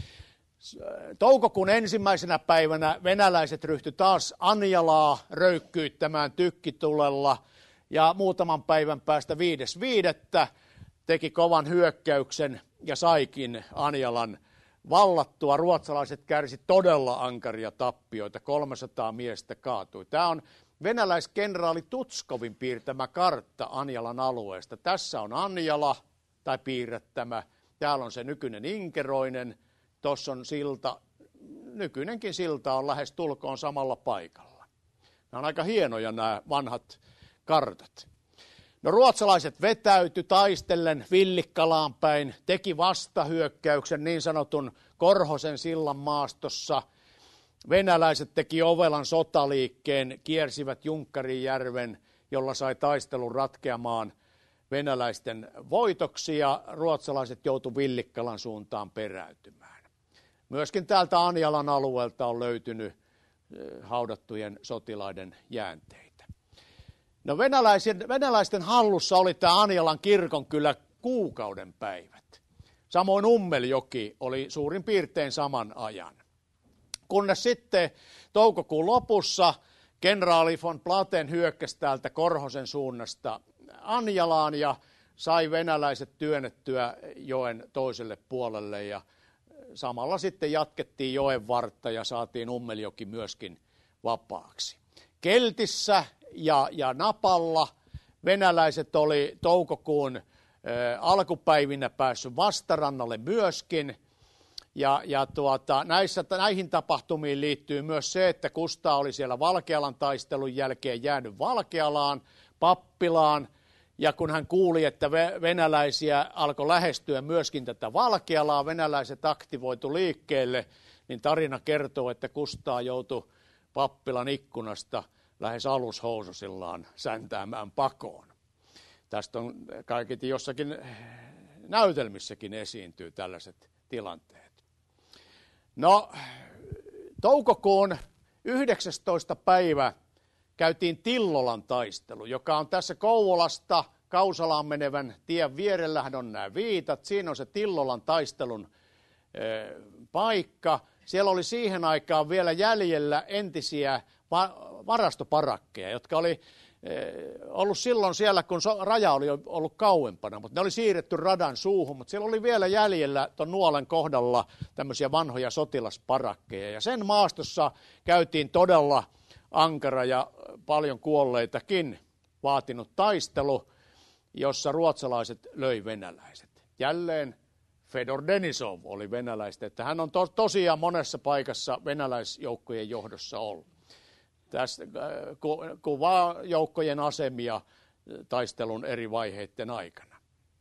Toukokuun ensimmäisenä päivänä venäläiset ryhtyi taas Anjalaa röykkyyttämään tykkitulella ja muutaman päivän päästä 5.5. teki kovan hyökkäyksen ja saikin Anjalan vallattua. Ruotsalaiset kärsi todella ankaria tappioita, 300 miestä kaatui. Tämä on venäläiskenraali Tutskovin piirtämä kartta Anjalan alueesta. Tässä on Anjala tai piirrettämä, täällä on se nykyinen Inkeroinen. Tuossa on silta, nykyinenkin silta on lähes tulkoon samalla paikalla. Nämä on aika hienoja nämä vanhat kartat. No ruotsalaiset vetäytyi taistellen Villikkalaan päin, teki vastahyökkäyksen niin sanotun Korhosen sillan maastossa. Venäläiset teki Ovelan sotaliikkeen, kiersivät Junkkarijärven, jolla sai taistelun ratkeamaan venäläisten voitoksi ja ruotsalaiset joutuivat Villikkalan suuntaan peräytymään. Myöskin täältä Anjalan alueelta on löytynyt haudattujen sotilaiden jäänteitä. No venäläisten hallussa oli tämä Anjalan kirkon kyllä kuukauden päivät. Samoin Ummeljoki oli suurin piirtein saman ajan. Kunnes sitten toukokuun lopussa kenraali von Platen hyökkäsi täältä Korhosen suunnasta Anjalaan ja sai venäläiset työnnettyä joen toiselle puolelle ja samalla sitten jatkettiin joen vartta ja saatiin Ummeljoki myöskin vapaaksi. Keltissä ja Napalla venäläiset oli toukokuun alkupäivinä päässyt vastarannalle myöskin. Näihin tapahtumiin liittyy myös se, että Kustaa oli siellä Valkealan taistelun jälkeen jäänyt Valkealaan, Pappilaan Ja kun hän kuuli, että venäläisiä alkoi lähestyä myöskin tätä Valkealaa, venäläiset aktivoitu liikkeelle, niin tarina kertoo, että Kustaa joutui pappilan ikkunasta lähes alushoususillaan säntäämään pakoon. Tästä on kaiketi jossakin näytelmissäkin esiintyy tällaiset tilanteet. No, toukokuun 19. päivä käytiin Tillolan taistelu, joka on tässä Kouvolasta Kausalaan menevän tien vierellähän on nämä viitat. Siinä on se Tillolan taistelun paikka. Siellä oli siihen aikaan vielä jäljellä entisiä varastoparakkeja, jotka oli ollut silloin siellä, kun raja oli ollut kauempana, mutta ne oli siirretty radan suuhun, mutta siellä oli vielä jäljellä tuon Nuolen kohdalla tämmöisiä vanhoja sotilasparakkeja. Ja sen maastossa käytiin todella ankara ja paljon kuolleitakin vaatinut taistelu, jossa ruotsalaiset löi venäläiset. Jälleen Fedor Denisov oli venäläistä, että hän on tosiaan monessa paikassa venäläisjoukkojen johdossa ollut. Tässä kuvaa joukkojen asemia taistelun eri vaiheiden aikana.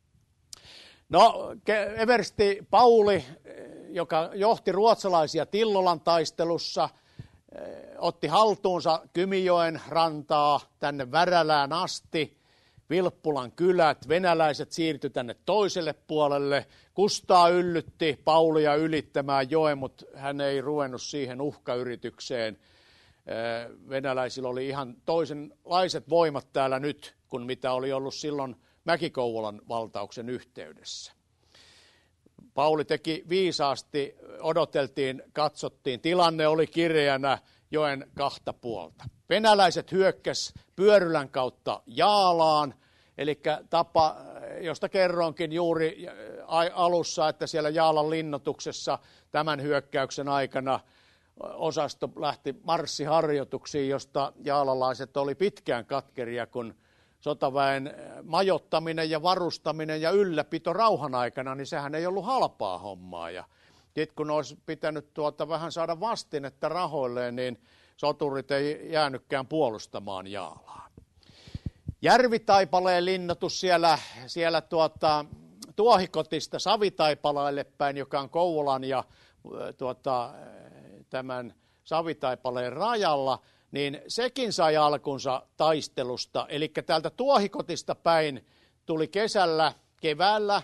No, eversti Pauli, joka johti ruotsalaisia Tillolan taistelussa, otti haltuunsa Kymijoen rantaa tänne Värälään asti, Vilppulan kylät, venäläiset siirtyi tänne toiselle puolelle, Kustaa yllytti Paulia ylittämään joen, mutta hän ei ruvennut siihen uhkayritykseen. Venäläisillä oli ihan toisenlaiset voimat täällä nyt, kuin mitä oli ollut silloin Mäki-Kouvolan valtauksen yhteydessä. Pauli teki viisaasti, odoteltiin, katsottiin, tilanne oli kireänä joen kahta puolta. Venäläiset hyökkäs Pyörylän kautta Jaalaan, eli tapa, josta kerroinkin juuri alussa, että siellä Jaalan linnoituksessa tämän hyökkäyksen aikana osasto lähti marssiharjoituksiin, josta jaalalaiset oli pitkään katkeria, kun sotaväen majoittaminen ja varustaminen ja ylläpito rauhan aikana, niin sehän ei ollut halpaa hommaa. Ja sitten kun olisi pitänyt vähän saada vastinetta rahoilleen, niin soturit ei jäänytkään puolustamaan Jaalaa. Järvitaipaleen linnoitus siellä Tuohikotista Savitaipaleelle päin, joka on Kouvolan ja tämän Savitaipaleen rajalla, niin sekin sai alkunsa taistelusta. Eli täältä Tuohikotista päin tuli keväällä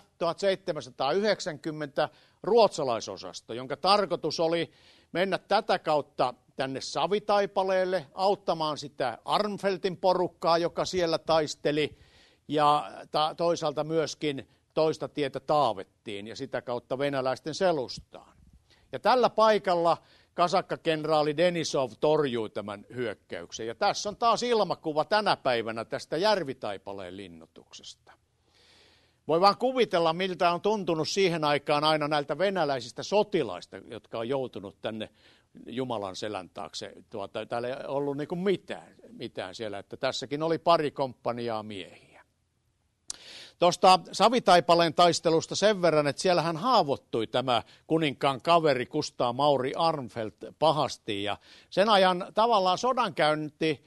1790 ruotsalaisosasto, jonka tarkoitus oli mennä tätä kautta tänne Savitaipaleelle auttamaan sitä Armfeltin porukkaa, joka siellä taisteli, ja toisaalta myöskin toista tietä taavettiin ja sitä kautta venäläisten selustaan. Ja tällä paikalla kasakkakenraali Denisov torjui tämän hyökkäyksen. Ja tässä on taas ilmakuva tänä päivänä tästä Järvitaipaleen linnoituksesta. Voi vaan kuvitella, miltä on tuntunut siihen aikaan aina näiltä venäläisistä sotilaista, jotka on joutunut tänne Jumalan selän taakse. Täällä ei ollut niin kuin mitään siellä, että tässäkin oli pari komppaniaa miehiä. Tuosta Savitaipaleen taistelusta sen verran, että siellähän haavoittui tämä kuninkaan kaveri Kustaa Mauri Armfelt pahasti. Ja sen ajan tavallaan sodankäynti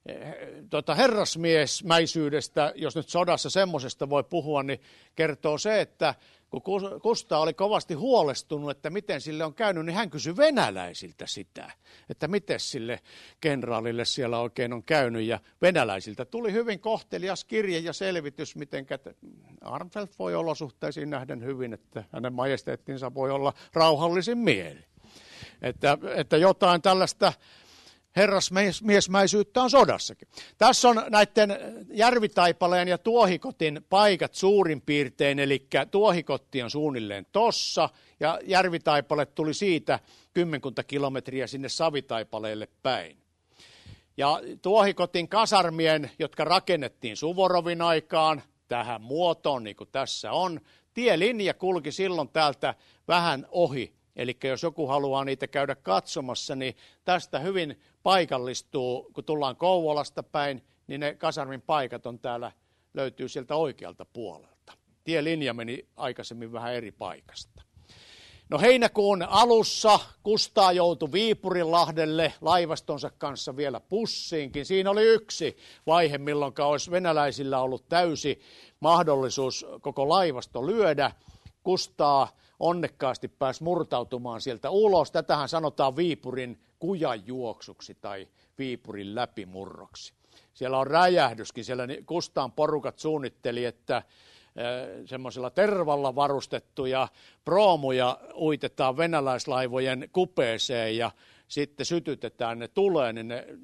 herrasmiesmäisyydestä, jos nyt sodassa semmoisesta voi puhua, niin kertoo se, että kun Kustaa oli kovasti huolestunut, että miten sille on käynyt, niin hän kysyi venäläisiltä sitä, että miten sille kenraalille siellä oikein on käynyt. Ja venäläisiltä tuli hyvin kohtelias kirje ja selvitys, miten Armfelt voi olosuhteisiin nähden hyvin, että hänen majesteettinsa voi olla rauhallisin mieli. Että jotain tällaista herrasmiesmäisyyttä on sodassakin. Tässä on näiden Järvitaipaleen ja Tuohikotin paikat suurin piirtein, eli Tuohikotti on suunnilleen tossa, ja Järvitaipale tuli siitä 10 kilometriä sinne Savitaipaleelle päin. Ja Tuohikotin kasarmien, jotka rakennettiin Suvorovin aikaan, tähän muotoon, niin kuin tässä on, tielinja kulki silloin täältä vähän ohi. Eli jos joku haluaa niitä käydä katsomassa, niin tästä hyvin paikallistuu, kun tullaan Kouvolasta päin, niin ne kasarmin paikat on täällä, löytyy sieltä oikealta puolelta. Tielinja meni aikaisemmin vähän eri paikasta. No heinäkuun alussa Kustaa joutui Viipurinlahdelle laivastonsa kanssa vielä pussiinkin. Siinä oli yksi vaihe, milloin olisi venäläisillä ollut täysi mahdollisuus koko laivasto lyödä. Kustaa onnekkaasti pääsi murtautumaan sieltä ulos. Tätähän sanotaan Viipurin kujanjuoksuksi tai Viipurin läpimurroksi. Siellä on räjähdyskin. Siellä Kustaan porukat suunnitteli, että semmoisella tervalla varustettuja proomuja uitetaan venäläislaivojen kupeeseen ja sitten sytytetään ne tuleen, niin ne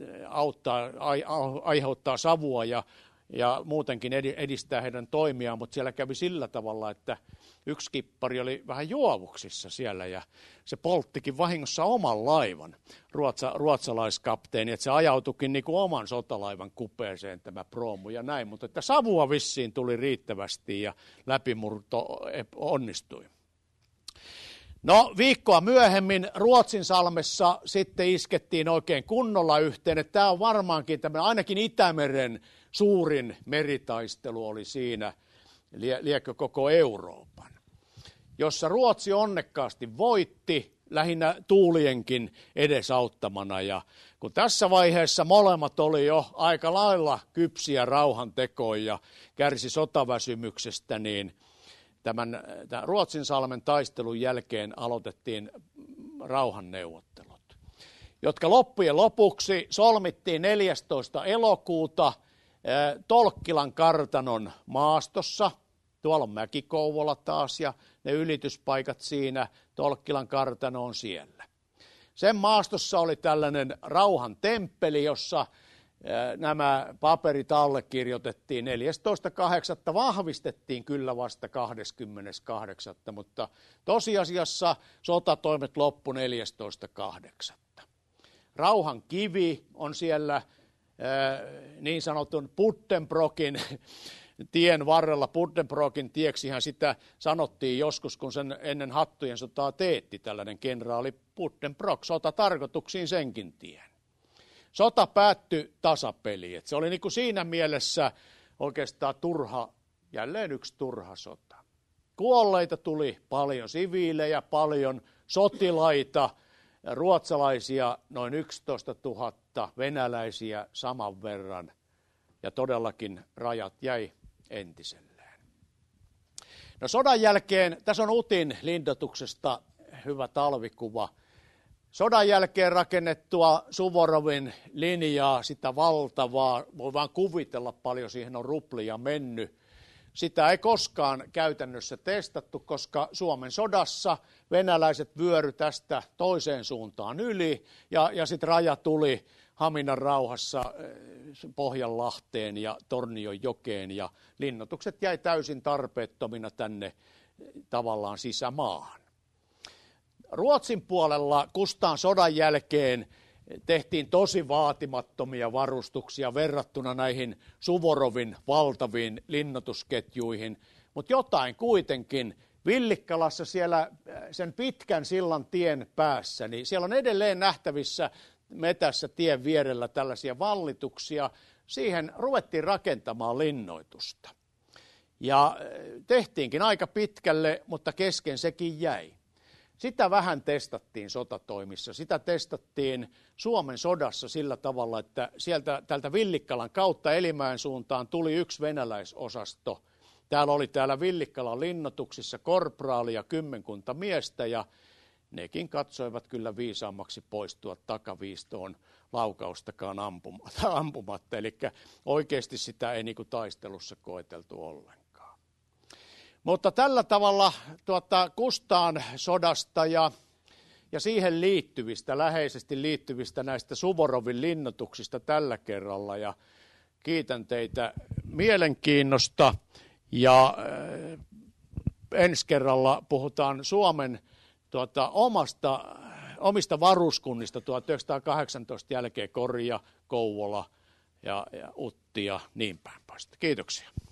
aiheuttaa savua ja muutenkin edistää heidän toimiaan, mutta siellä kävi sillä tavalla, että yksi kippari oli vähän juovuksissa siellä ja se polttikin vahingossa oman laivan, ruotsalaiskapteeni, että se ajautuikin niin kuin oman sotalaivan kupeeseen tämä proomu ja näin, mutta että savua vissiin tuli riittävästi ja läpimurto onnistui. No viikkoa myöhemmin Ruotsinsalmessa sitten iskettiin oikein kunnolla yhteen, että tämä on varmaankin tämmöinen ainakin Itämeren suurin meritaistelu oli siinä, liekö koko Euroopan, jossa Ruotsi onnekkaasti voitti lähinnä tuulienkin edesauttamana. Ja kun tässä vaiheessa molemmat oli jo aika lailla kypsiä rauhantekoon ja kärsi sotaväsymyksestä, niin tämän Ruotsinsalmen taistelun jälkeen aloitettiin rauhanneuvottelut, jotka loppujen lopuksi solmittiin 14. elokuuta Tolkkilan kartanon maastossa. Tuolla on Mäki-Kouvola taas ja ne ylityspaikat siinä, Tolkkilan kartano on siellä. Sen maastossa oli tällainen rauhan temppeli, jossa nämä paperit allekirjoitettiin 14.8. Vahvistettiin kyllä vasta 28. mutta tosiasiassa sotatoimet loppu 14.8. Rauhan kivi on siellä niin sanotun Buddenbrookin tien varrella. Buddenbrookin tieksihän sitä sanottiin joskus, kun sen ennen hattujen sotaa teetti tällainen kenraali Buddenbrook. Sota tarkoituksiin senkin tien. Sota päättyi tasapeliin. Se oli niin kuin siinä mielessä oikeastaan jälleen yksi turha sota. Kuolleita tuli paljon, siviilejä paljon, sotilaita, ruotsalaisia noin 11 000, venäläisiä saman verran ja todellakin rajat jäi entiselleen. No sodan jälkeen, tässä on Utin lindoituksesta hyvä talvikuva. Sodan jälkeen rakennettua Suvorovin linjaa, sitä valtavaa, voi vaan kuvitella paljon siihen on ruplia mennyt. Sitä ei koskaan käytännössä testattu, koska Suomen sodassa venäläiset vyöry tästä toiseen suuntaan yli ja sitten raja tuli Haminan rauhassa Pohjanlahteen ja Tornionjokeen ja linnoitukset jäi täysin tarpeettomina tänne tavallaan sisämaahan. Ruotsin puolella Kustaan sodan jälkeen tehtiin tosi vaatimattomia varustuksia verrattuna näihin Suvorovin valtaviin linnoitusketjuihin, mutta jotain kuitenkin Villikkalassa siellä sen pitkän sillan tien päässä, niin siellä on edelleen nähtävissä metässä tien vierellä tällaisia vallituksia. Siihen ruvettiin rakentamaan linnoitusta. Ja tehtiinkin aika pitkälle, mutta kesken sekin jäi. Sitä vähän testattiin sotatoimissa. Sitä testattiin Suomen sodassa sillä tavalla, että tältä Villikkalan kautta Elimäen suuntaan tuli yksi venäläisosasto. Täällä Villikkalan linnoituksissa korporaali ja 10 miestä ja nekin katsoivat kyllä viisaammaksi poistua takaviistoon laukaustakaan ampumatta. Eli oikeasti sitä ei niinku taistelussa koeteltu ollenkaan. Mutta tällä tavalla Kustaan sodasta ja siihen liittyvistä, läheisesti liittyvistä näistä Suvorovin linnoituksista tällä kerralla. Ja kiitän teitä mielenkiinnosta ja ensi kerralla puhutaan Suomen omista varuskunnista 1918 jälkeen, Koria, Kouvola ja Utti ja niin päin pois. Kiitoksia.